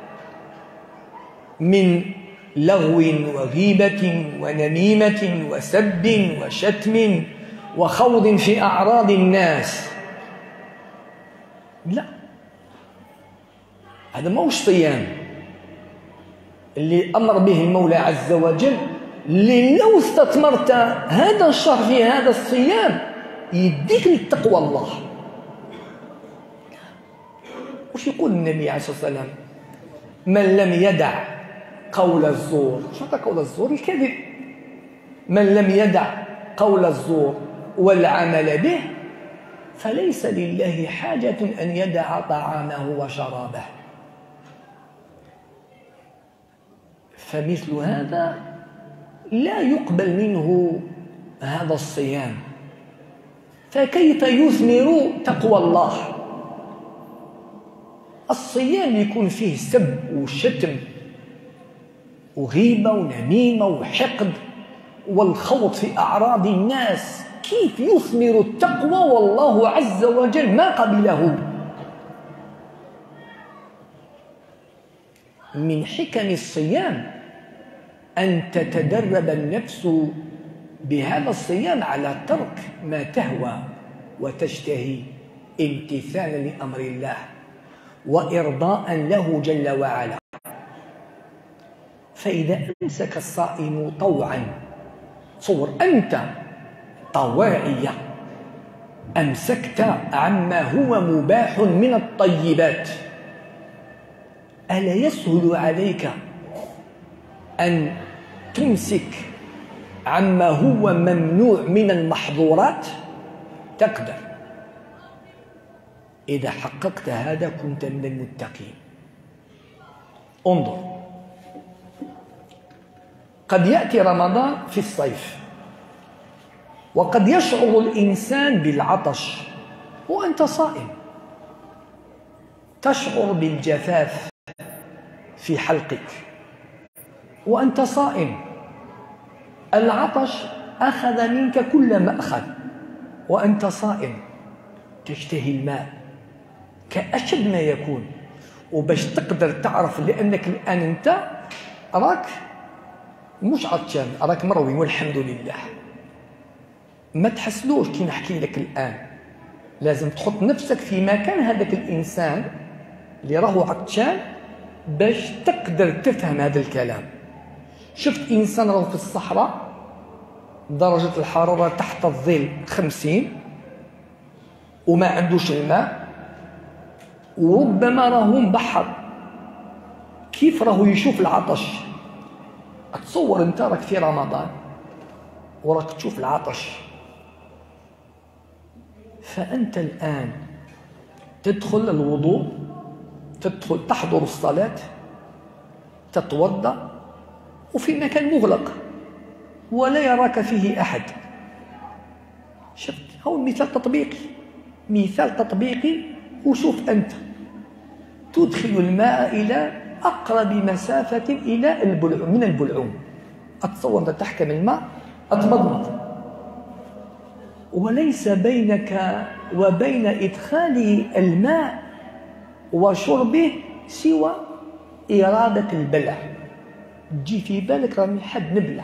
من لغو وغيبة ونميمة وسب وشتم وخوض في أعراض الناس. لا، هذا ما هوش صيام اللي أمر به المولى عز وجل، اللي لو استثمرت هذا الشهر في هذا الصيام يديك للتقوى الله. وش يقول النبي عليه الصلاة والسلام؟ من لم يدع قول الزور، شو هذا قول الزور؟ الكذب. من لم يدع قول الزور والعمل به فليس لله حاجة أن يدع طعامه وشرابه. فمثل هذا لا يقبل منه هذا الصيام، فكيف يثمر تقوى الله؟ الصيام يكون فيه سب وشتم وغيبة ونميمة وحقد والخوض في أعراض الناس، كيف يثمر التقوى والله عز وجل ما قبله؟ من حكم الصيام أن تتدرب النفس بهذا الصيام على ترك ما تهوى وتشتهي امتثالا لأمر الله وإرضاء له جل وعلا. فإذا أمسك الصائم طوعا، صور أنت طواعية أمسكت عما هو مباح من الطيبات، ألا يسهل عليك أن تمسك عما هو ممنوع من المحظورات؟ تقدر. إذا حققت هذا كنت من المتقين. انظر، قد يأتي رمضان في الصيف، وقد يشعر الإنسان بالعطش وأنت صائم، تشعر بالجفاف في حلقك وأنت صائم، العطش أخذ منك كل ما أخذ وأنت صائم، تشتهي الماء كأشد ما يكون. وباش تقدر تعرف لأنك الآن أنت راك مش عطشان، راك مروي والحمد لله، ما تحسلوش كي نحكي لك الآن. لازم تحط نفسك في مكان هذاك الإنسان اللي راهو عطشان باش تقدر تفهم هذا الكلام. شفت إنسان راهو في الصحراء درجة الحرارة تحت الظل 50 وما عندوش الماء، وربما راهو مبحر، كيف راهو يشوف العطش؟ اتصور انت راك في رمضان وراك تشوف العطش، فأنت الآن تدخل الوضوء، تدخل تحضر الصلاة، تتوضأ وفي مكان مغلق ولا يراك فيه أحد. شفت؟ هو مثال تطبيقي، مثال تطبيقي. وشوف أنت تدخل الماء إلى أقرب مسافة إلى البلعوم من البلعوم، أتصور أنت تحكم الماء، أتمضمض، وليس بينك وبين إدخال الماء وشربه سوى إرادة البلع. تجي في بالك راني حد نبلع،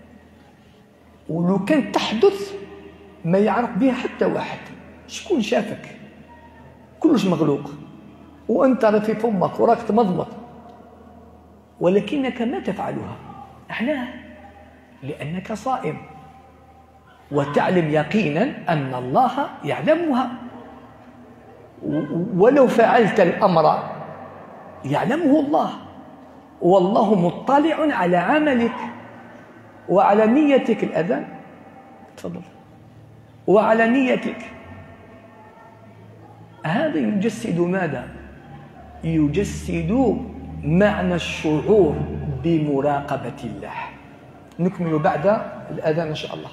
ولو كانت تحدث ما يعرف بها حتى واحد. شكون شافك؟ كلش مغلوق وأنت في فمك وراك تمضمض، ولكنك ما تفعلها. علاه؟ لأنك صائم وتعلم يقينا أن الله يعلمها، ولو فعلت الأمر يعلمه الله، والله مطلع على عملك وعلى نيتك. الأذان تفضل. وعلى نيتك. هذا يجسد ماذا؟ يجسد معنى الشعور بمراقبة الله. نكمل بعد الأذان إن شاء الله.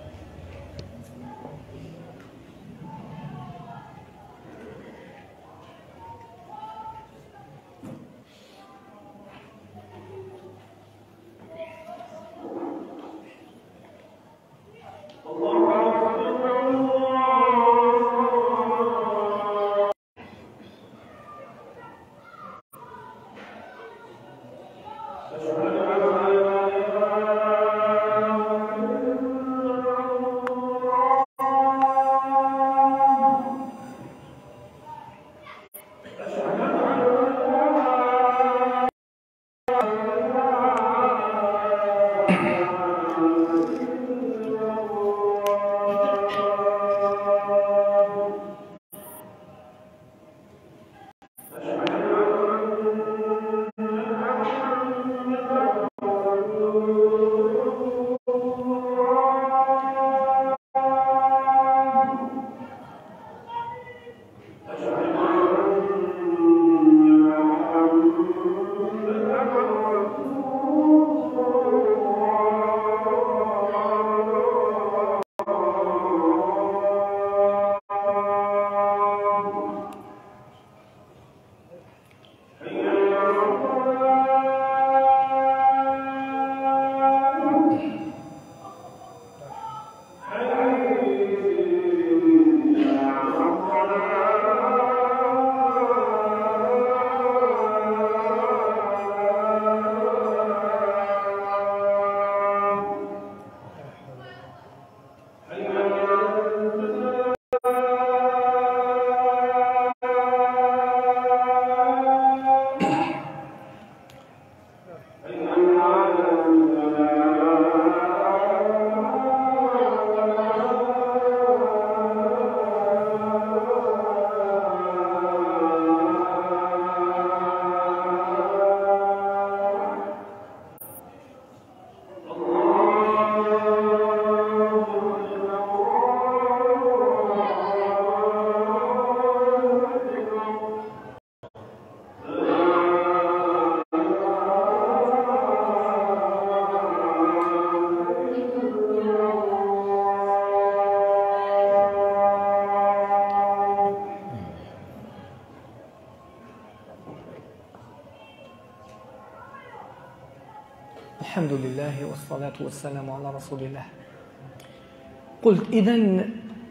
الحمد لله والصلاة والسلام على رسول الله. قلت إذن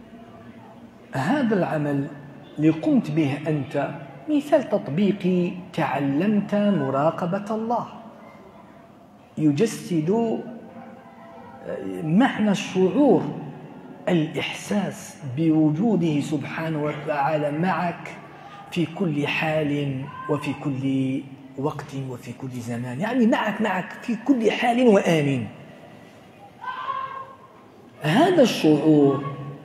هذا العمل اللي قمت به أنت مثال تطبيقي، تعلمت مراقبة الله، يجسد معنى الشعور، الإحساس بوجوده سبحانه وتعالى معك في كل حال وفي كل وقت وفي كل زمان، يعني معك في كل حال وآن. هذا الشعور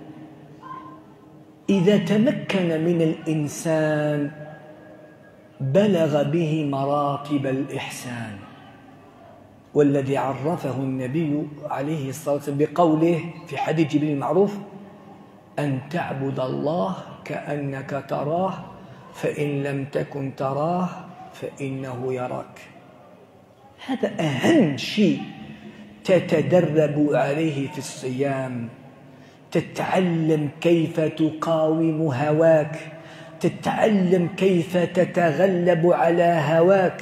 إذا تمكن من الإنسان بلغ به مراتب الإحسان، والذي عرفه النبي عليه الصلاة والسلام بقوله في حديث جبريل المعروف: أن تعبد الله كأنك تراه فإن لم تكن تراه فإنه يراك. هذا أهم شيء تتدرب عليه في الصيام، تتعلم كيف تقاوم هواك، تتعلم كيف تتغلب على هواك.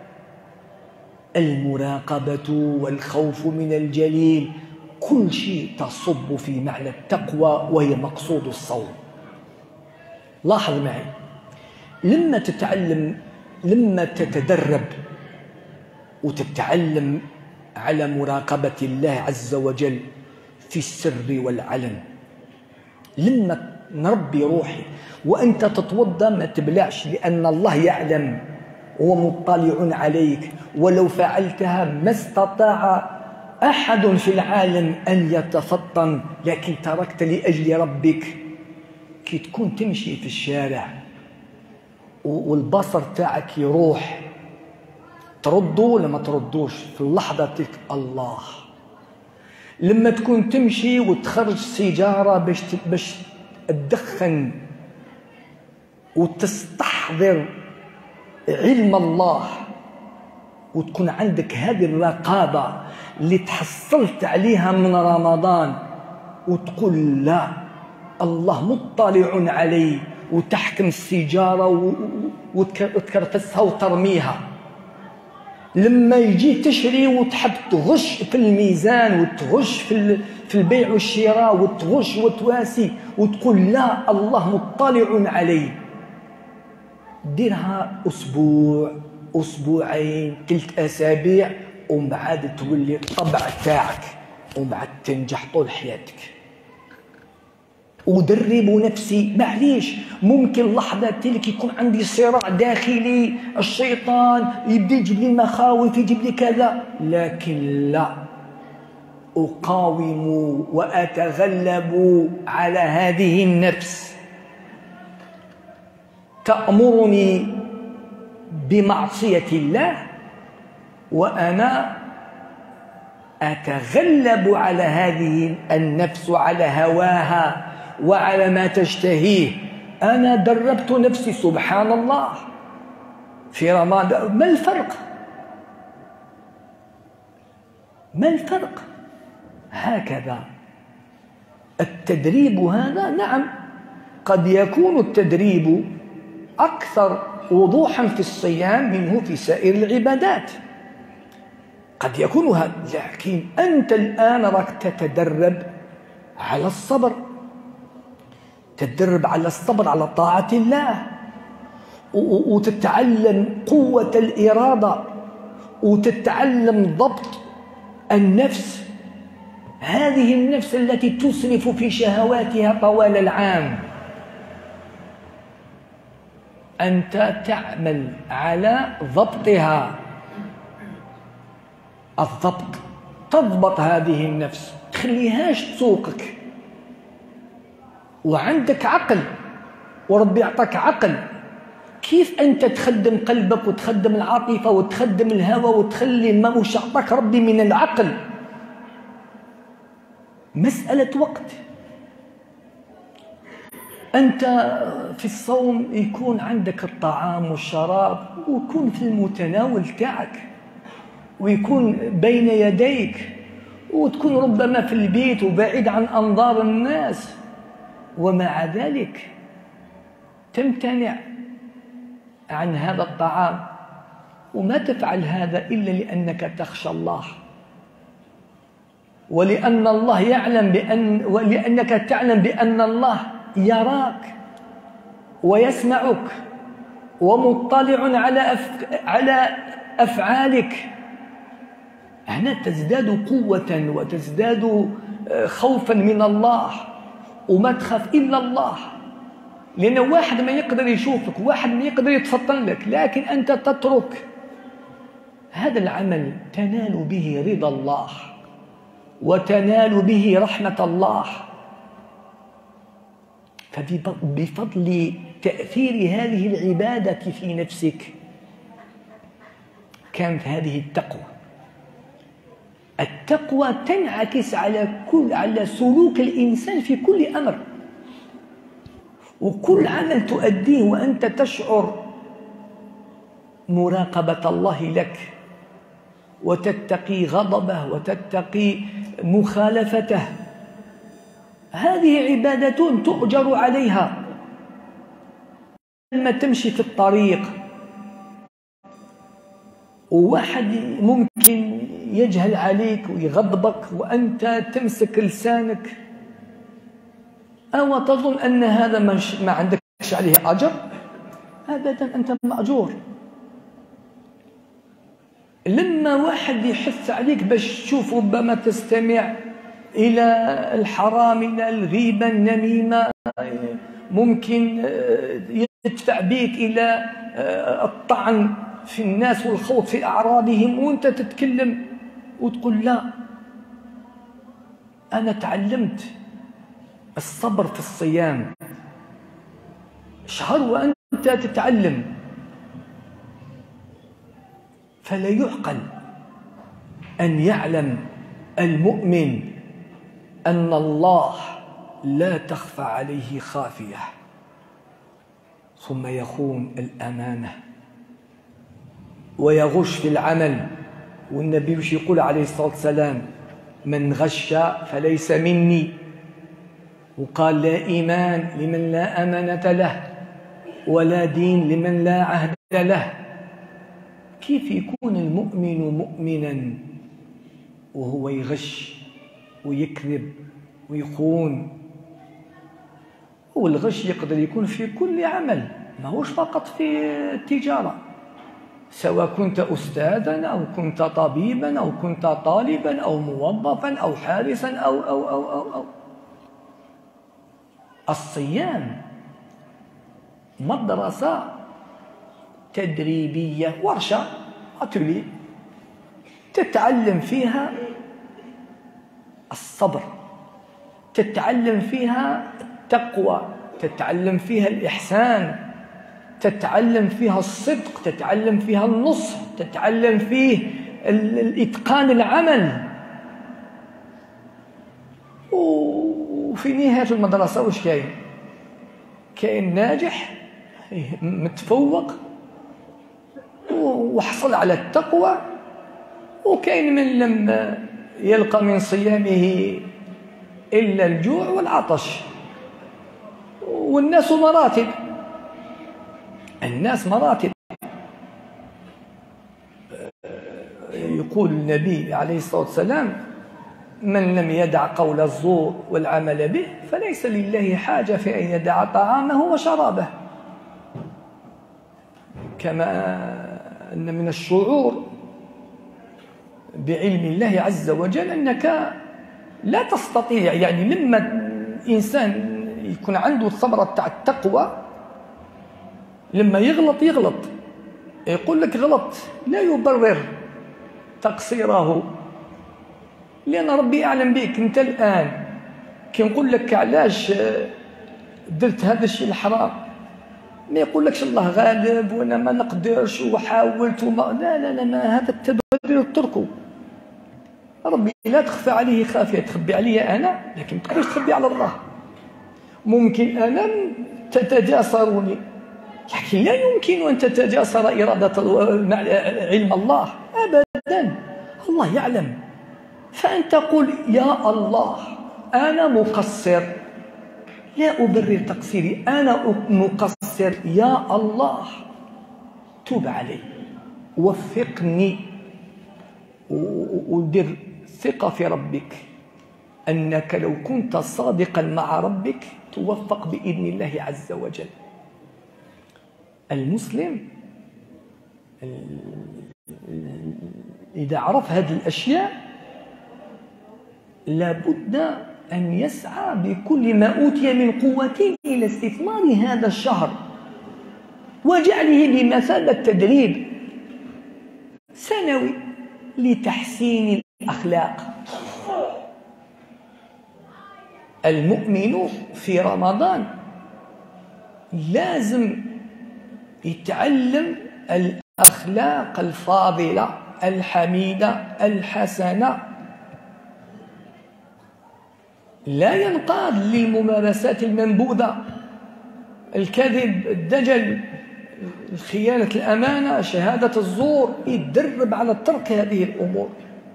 المراقبة والخوف من الجليل كل شيء تصب في معنى التقوى، وهي مقصود الصوم. لاحظ معي، لما تتدرب وتتعلم على مراقبة الله عز وجل في السر والعلن، لما نربي روحي وأنت تتوضأ ما تبلعش، لأن الله يعلم ومطلع عليك، ولو فعلتها ما استطاع أحد في العالم أن يتفطن، لكن تركت لأجل ربك. كي تكون تمشي في الشارع والبصر تاعك يروح، تردو ولا ما تردوش في اللحظة تلك الله. لما تكون تمشي وتخرج سيجارة باش تدخن وتستحضر علم الله، وتكون عندك هذه الرقابة اللي تحصلت عليها من رمضان، وتقول لا، الله مطلع علي، وتحكم السيجارة وتكرفسها وترميها. لما يجي تشري وتحب تغش في الميزان وتغش في البيع والشراء وتغش وتواسي وتقول لا، الله مطلع علي، ديرها أسبوع، أسبوعين، 3 أسابيع، ومن بعد تولي الطبع تاعك، ومن بعد تنجح طول حياتك. ودربوا نفسي، معليش ممكن لحظة تلك يكون عندي صراع داخلي، الشيطان يبدأ يجيب لي مخاوف، يجيب لي كذا، لكن لا، أقاوم وأتغلب على هذه النفس تأمرني بمعصية الله، وأنا أتغلب على هذه النفس، على هواها وعلى ما تشتهيه. أنا دربت نفسي، سبحان الله، في رمضان. ما الفرق؟ ما الفرق؟ هكذا التدريب هذا، نعم قد يكون التدريب أكثر وضوحا في الصيام منه في سائر العبادات، قد يكون هذا، لكن أنت الآن راك تتدرب على الصبر، تتدرب على الصبر على طاعة الله، وتتعلم قوة الإرادة، وتتعلم ضبط النفس، هذه النفس التي تسرف في شهواتها طوال العام. أنت تعمل على ضبطها، الضبط، تضبط هذه النفس، تخليهاش تسوقك. وعندك عقل، وربي يعطاك عقل، كيف أنت تخدم قلبك وتخدم العاطفة وتخدم الهوى وتخلي ما وش أعطاك ربي من العقل؟ مسألة وقت. أنت في الصوم يكون عندك الطعام والشراب، ويكون في المتناول تاعك، ويكون بين يديك، وتكون ربما في البيت وبعيد عن أنظار الناس، ومع ذلك تمتنع عن هذا الطعام، وما تفعل هذا إلا لأنك تخشى الله، ولأن الله يعلم ولأنك تعلم بأن الله يراك ويسمعك ومطلع على أفعالك. هنا تزداد قوة وتزداد خوفا من الله، وما تخاف إلا الله، لأن واحد ما يقدر يشوفك، واحد ما يقدر يتفطن لك، لكن أنت تترك هذا العمل تنال به رضا الله وتنال به رحمة الله. فبفضل تأثير هذه العبادة في نفسك كانت هذه التقوى. التقوى تنعكس على سلوك الإنسان في كل أمر، وكل عمل تؤديه وأنت تشعر مراقبة الله لك، وتتقي غضبه وتتقي مخالفته، هذه عبادة تؤجر عليها. لما تمشي في الطريق وواحد ممكن يجهل عليك ويغضبك وأنت تمسك لسانك، أو تظن أن هذا ما عندكش عليه أجر؟ أبدا، أنت مأجور. لما واحد يحث عليك باش تشوف، ربما تستمع إلى الحرام، إلى الغيبة، النميمة، ممكن يدفع بك إلى الطعن في الناس والخوض في أعراضهم، وأنت تتكلم وتقول لا، أنا تعلمت الصبر في الصيام شهر وأنت تتعلم. فلا يعقل أن يعلم المؤمن أن الله لا تخفى عليه خافية ثم يخون الأمانة ويغش في العمل. والنبي وش يقول عليه الصلاة والسلام؟ من غش فليس مني. وقال لا إيمان لمن لا أمانة له، ولا دين لمن لا عهد له. كيف يكون المؤمن مؤمنا وهو يغش ويكذب ويخون؟ والغش يقدر يكون في كل عمل، ما هوش فقط في التجارة، سواء كنت أستاذا أو كنت طبيبا أو كنت طالبا أو موظفا أو حارسا أو. الصيام مدرسة تدريبية، ورشة، أتولي، تتعلم فيها الصبر، تتعلم فيها التقوى، تتعلم فيها الإحسان، تتعلم فيها الصدق، تتعلم فيها النصح، تتعلم فيه الإتقان العمل. وفي نهاية المدرسة وش كاين؟ كاين ناجح متفوق وحصل على التقوى، وكاين من لم يلقى من صيامه إلا الجوع والعطش. والناس مراتب، الناس مراتب. يقول النبي عليه الصلاة والسلام: من لم يدع قول الزور والعمل به فليس لله حاجة في أن يدع طعامه وشرابه. كما أن من الشعور بعلم الله عز وجل أنك لا تستطيع، يعني لما الإنسان يكون عنده الثمرة تاع التقوى، لما يغلط يقول لك غلط، لا يبرر تقصيره، لأن ربي أعلم بك. أنت الآن كي نقول لك علاش درت هذا الشيء الحرام، ما يقول لكش الله غالب وأنا ما نقدرش وحاولت وما، لا، ما هذا التبرير اتركه. ربي لا تخفى عليه خافية، تخبي علي أنا لكن ما تقدرش تخبي على الله. ممكن أنا تتجاسرني، لكن لا يمكن أن تتجاسر إرادة علم الله أبدا. الله يعلم. فأنت قل يا الله أنا مقصر، لا أبرر تقصيري، أنا مقصر، يا الله توب علي، وفقني، ودر ثقة في ربك أنك لو كنت صادقا مع ربك توفق بإذن الله عز وجل. المسلم إذا عرف هذه الأشياء لابد أن يسعى بكل ما أوتي من قوة إلى استثمار هذا الشهر وجعله بمثابة تدريب سنوي لتحسين الأخلاق المؤمن في رمضان لازم يتعلم الأخلاق الفاضلة الحميدة الحسنة، لا ينقاد للممارسات المنبوذة، الكذب، الدجل، خيانة الأمانة، شهادة الزور، يتدرب على ترك هذه الأمور.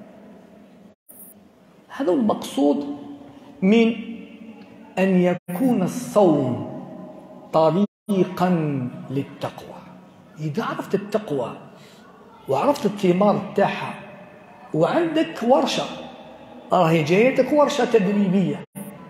هذا المقصود من أن يكون الصوم طريقا للتقوى. إذا عرفت التقوى وعرفت الثمار تاعها وعندك ورشة، راهي جايتك ورشة تدريبية،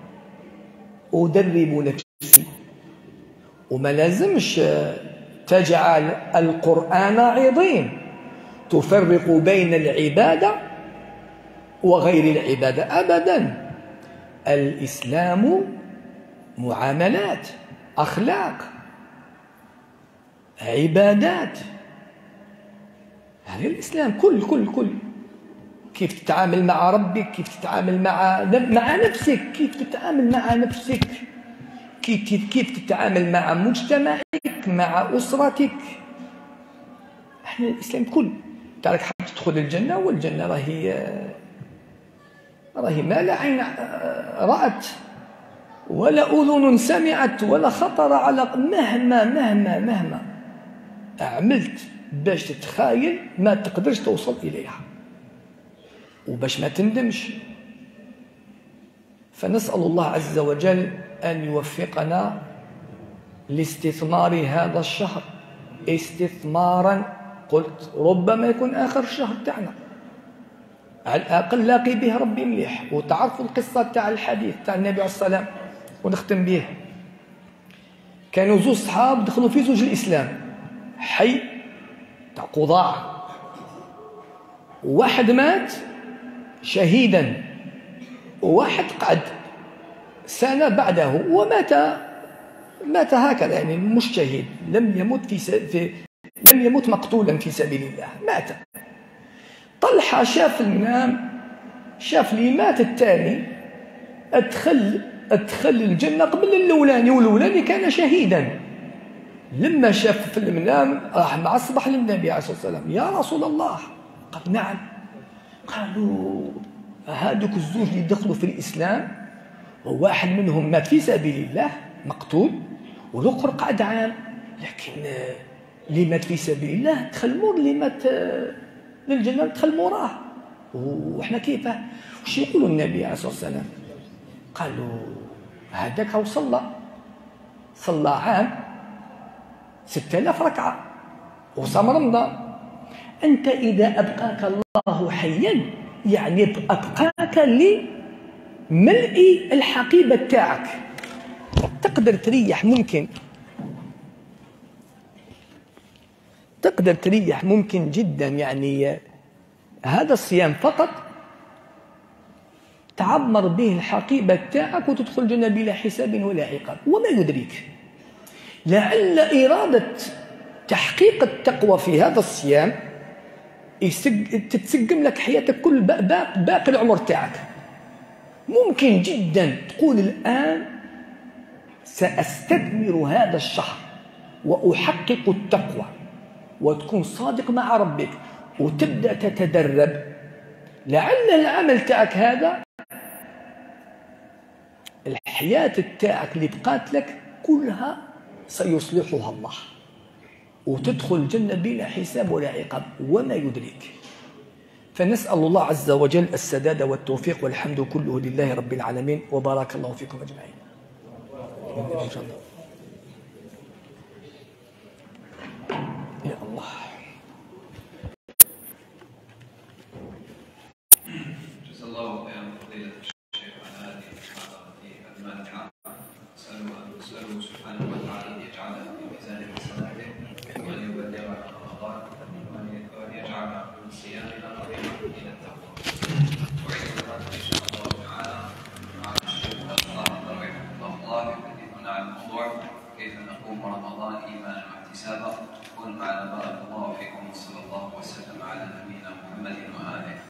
أدرب نفسي، وما لازمش تجعل القرآن عظيم تفرق بين العبادة وغير العبادة أبدا. الإسلام معاملات، أخلاق، عبادات، هذا الإسلام كل كيف تتعامل مع ربك، كيف تتعامل مع نفسك، كيف تتعامل مع نفسك، كيف تتعامل مع مجتمعك، مع أسرتك. احنا الإسلام كل تراك حاب تدخل الجنة، والجنة راهي ما لا عين رأت ولا أذن سمعت ولا خطر على مهما عملت باش تتخايل ما تقدرش توصل إليها، وباش ما تندمش. فنسأل الله عز وجل أن يوفقنا لاستثمار هذا الشهر استثمارا، قلت ربما يكون آخر الشهر تاعنا، على الأقل لاقي به ربي مليح. وتعرفوا القصة تاع الحديث تاع النبي عليه الصلاة والسلام ونختم به. كانوا زوج صحاب دخلوا في زوج الإسلام، حي تاع قضاع، واحد مات شهيدا وواحد قعد سنة بعده ومات هكذا، يعني مش شهيد، لم يمت مقتولا في سبيل الله، مات. طلحة شاف المنام، شاف لي مات الثاني أدخل الجنة قبل الأولاني، والأولاني كان شهيدا. لما شاف في المنام راح معصبح للنبي عليه الصلاة والسلام: يا رسول الله. قال: نعم. قالوا: هادوك الزوج اللي دخلوا في الإسلام وواحد منهم مات في سبيل الله مقتول، والآخر قعد عام، لكن اللي مات في سبيل الله دخل مور اللي مات للجنة دخل موراه، وإحنا كيفاه؟ وش يقولوا النبي عليه الصلاة والسلام؟ قالوا: هذاك هو صلى عام 6000 ركعة وصام رمضان. أنت إذا أبقاك الله حيا يعني أبقاك لملء الحقيبة تاعك، تقدر تريح، ممكن جدا. يعني هذا الصيام فقط تعمر به الحقيبة تاعك وتدخل الجنة بلا حساب ولا عقاب. وما يدريك لعل إرادة تحقيق التقوى في هذا الصيام تتسقم لك حياتك كل باقي العمر تاعك. ممكن جدا تقول الآن سأستثمر هذا الشهر وأحقق التقوى، وتكون صادق مع ربك وتبدأ تتدرب، لعل العمل تاعك هذا الحياة تاعك اللي بقات لك كلها سيصلحها الله، وتدخل الجنة بلا حساب ولا عقاب وما يدريك. فنسأل الله عز وجل السداد والتوفيق، والحمد كله لله رب العالمين، وبارك الله فيكم أجمعين. يا الله. جزا الله خيرا فضيلة الشيخ على هذه المحاضرة الماتعة. نسأله سبحانه وتعالى أن يجعلها في ميزان حسناته، وأن يبلغنا رمضان، وأن يجعل من صيامنا طريقا إلى التقوى. وعندنا إن شاء الله تعالى مع الشيخ رحمه الله يحدثنا عن موضوع كيف نقوم رمضان إيمانا واحتسابا. كن معنا بارك الله فيكم، وصلى الله وسلم على نبينا محمد وآله.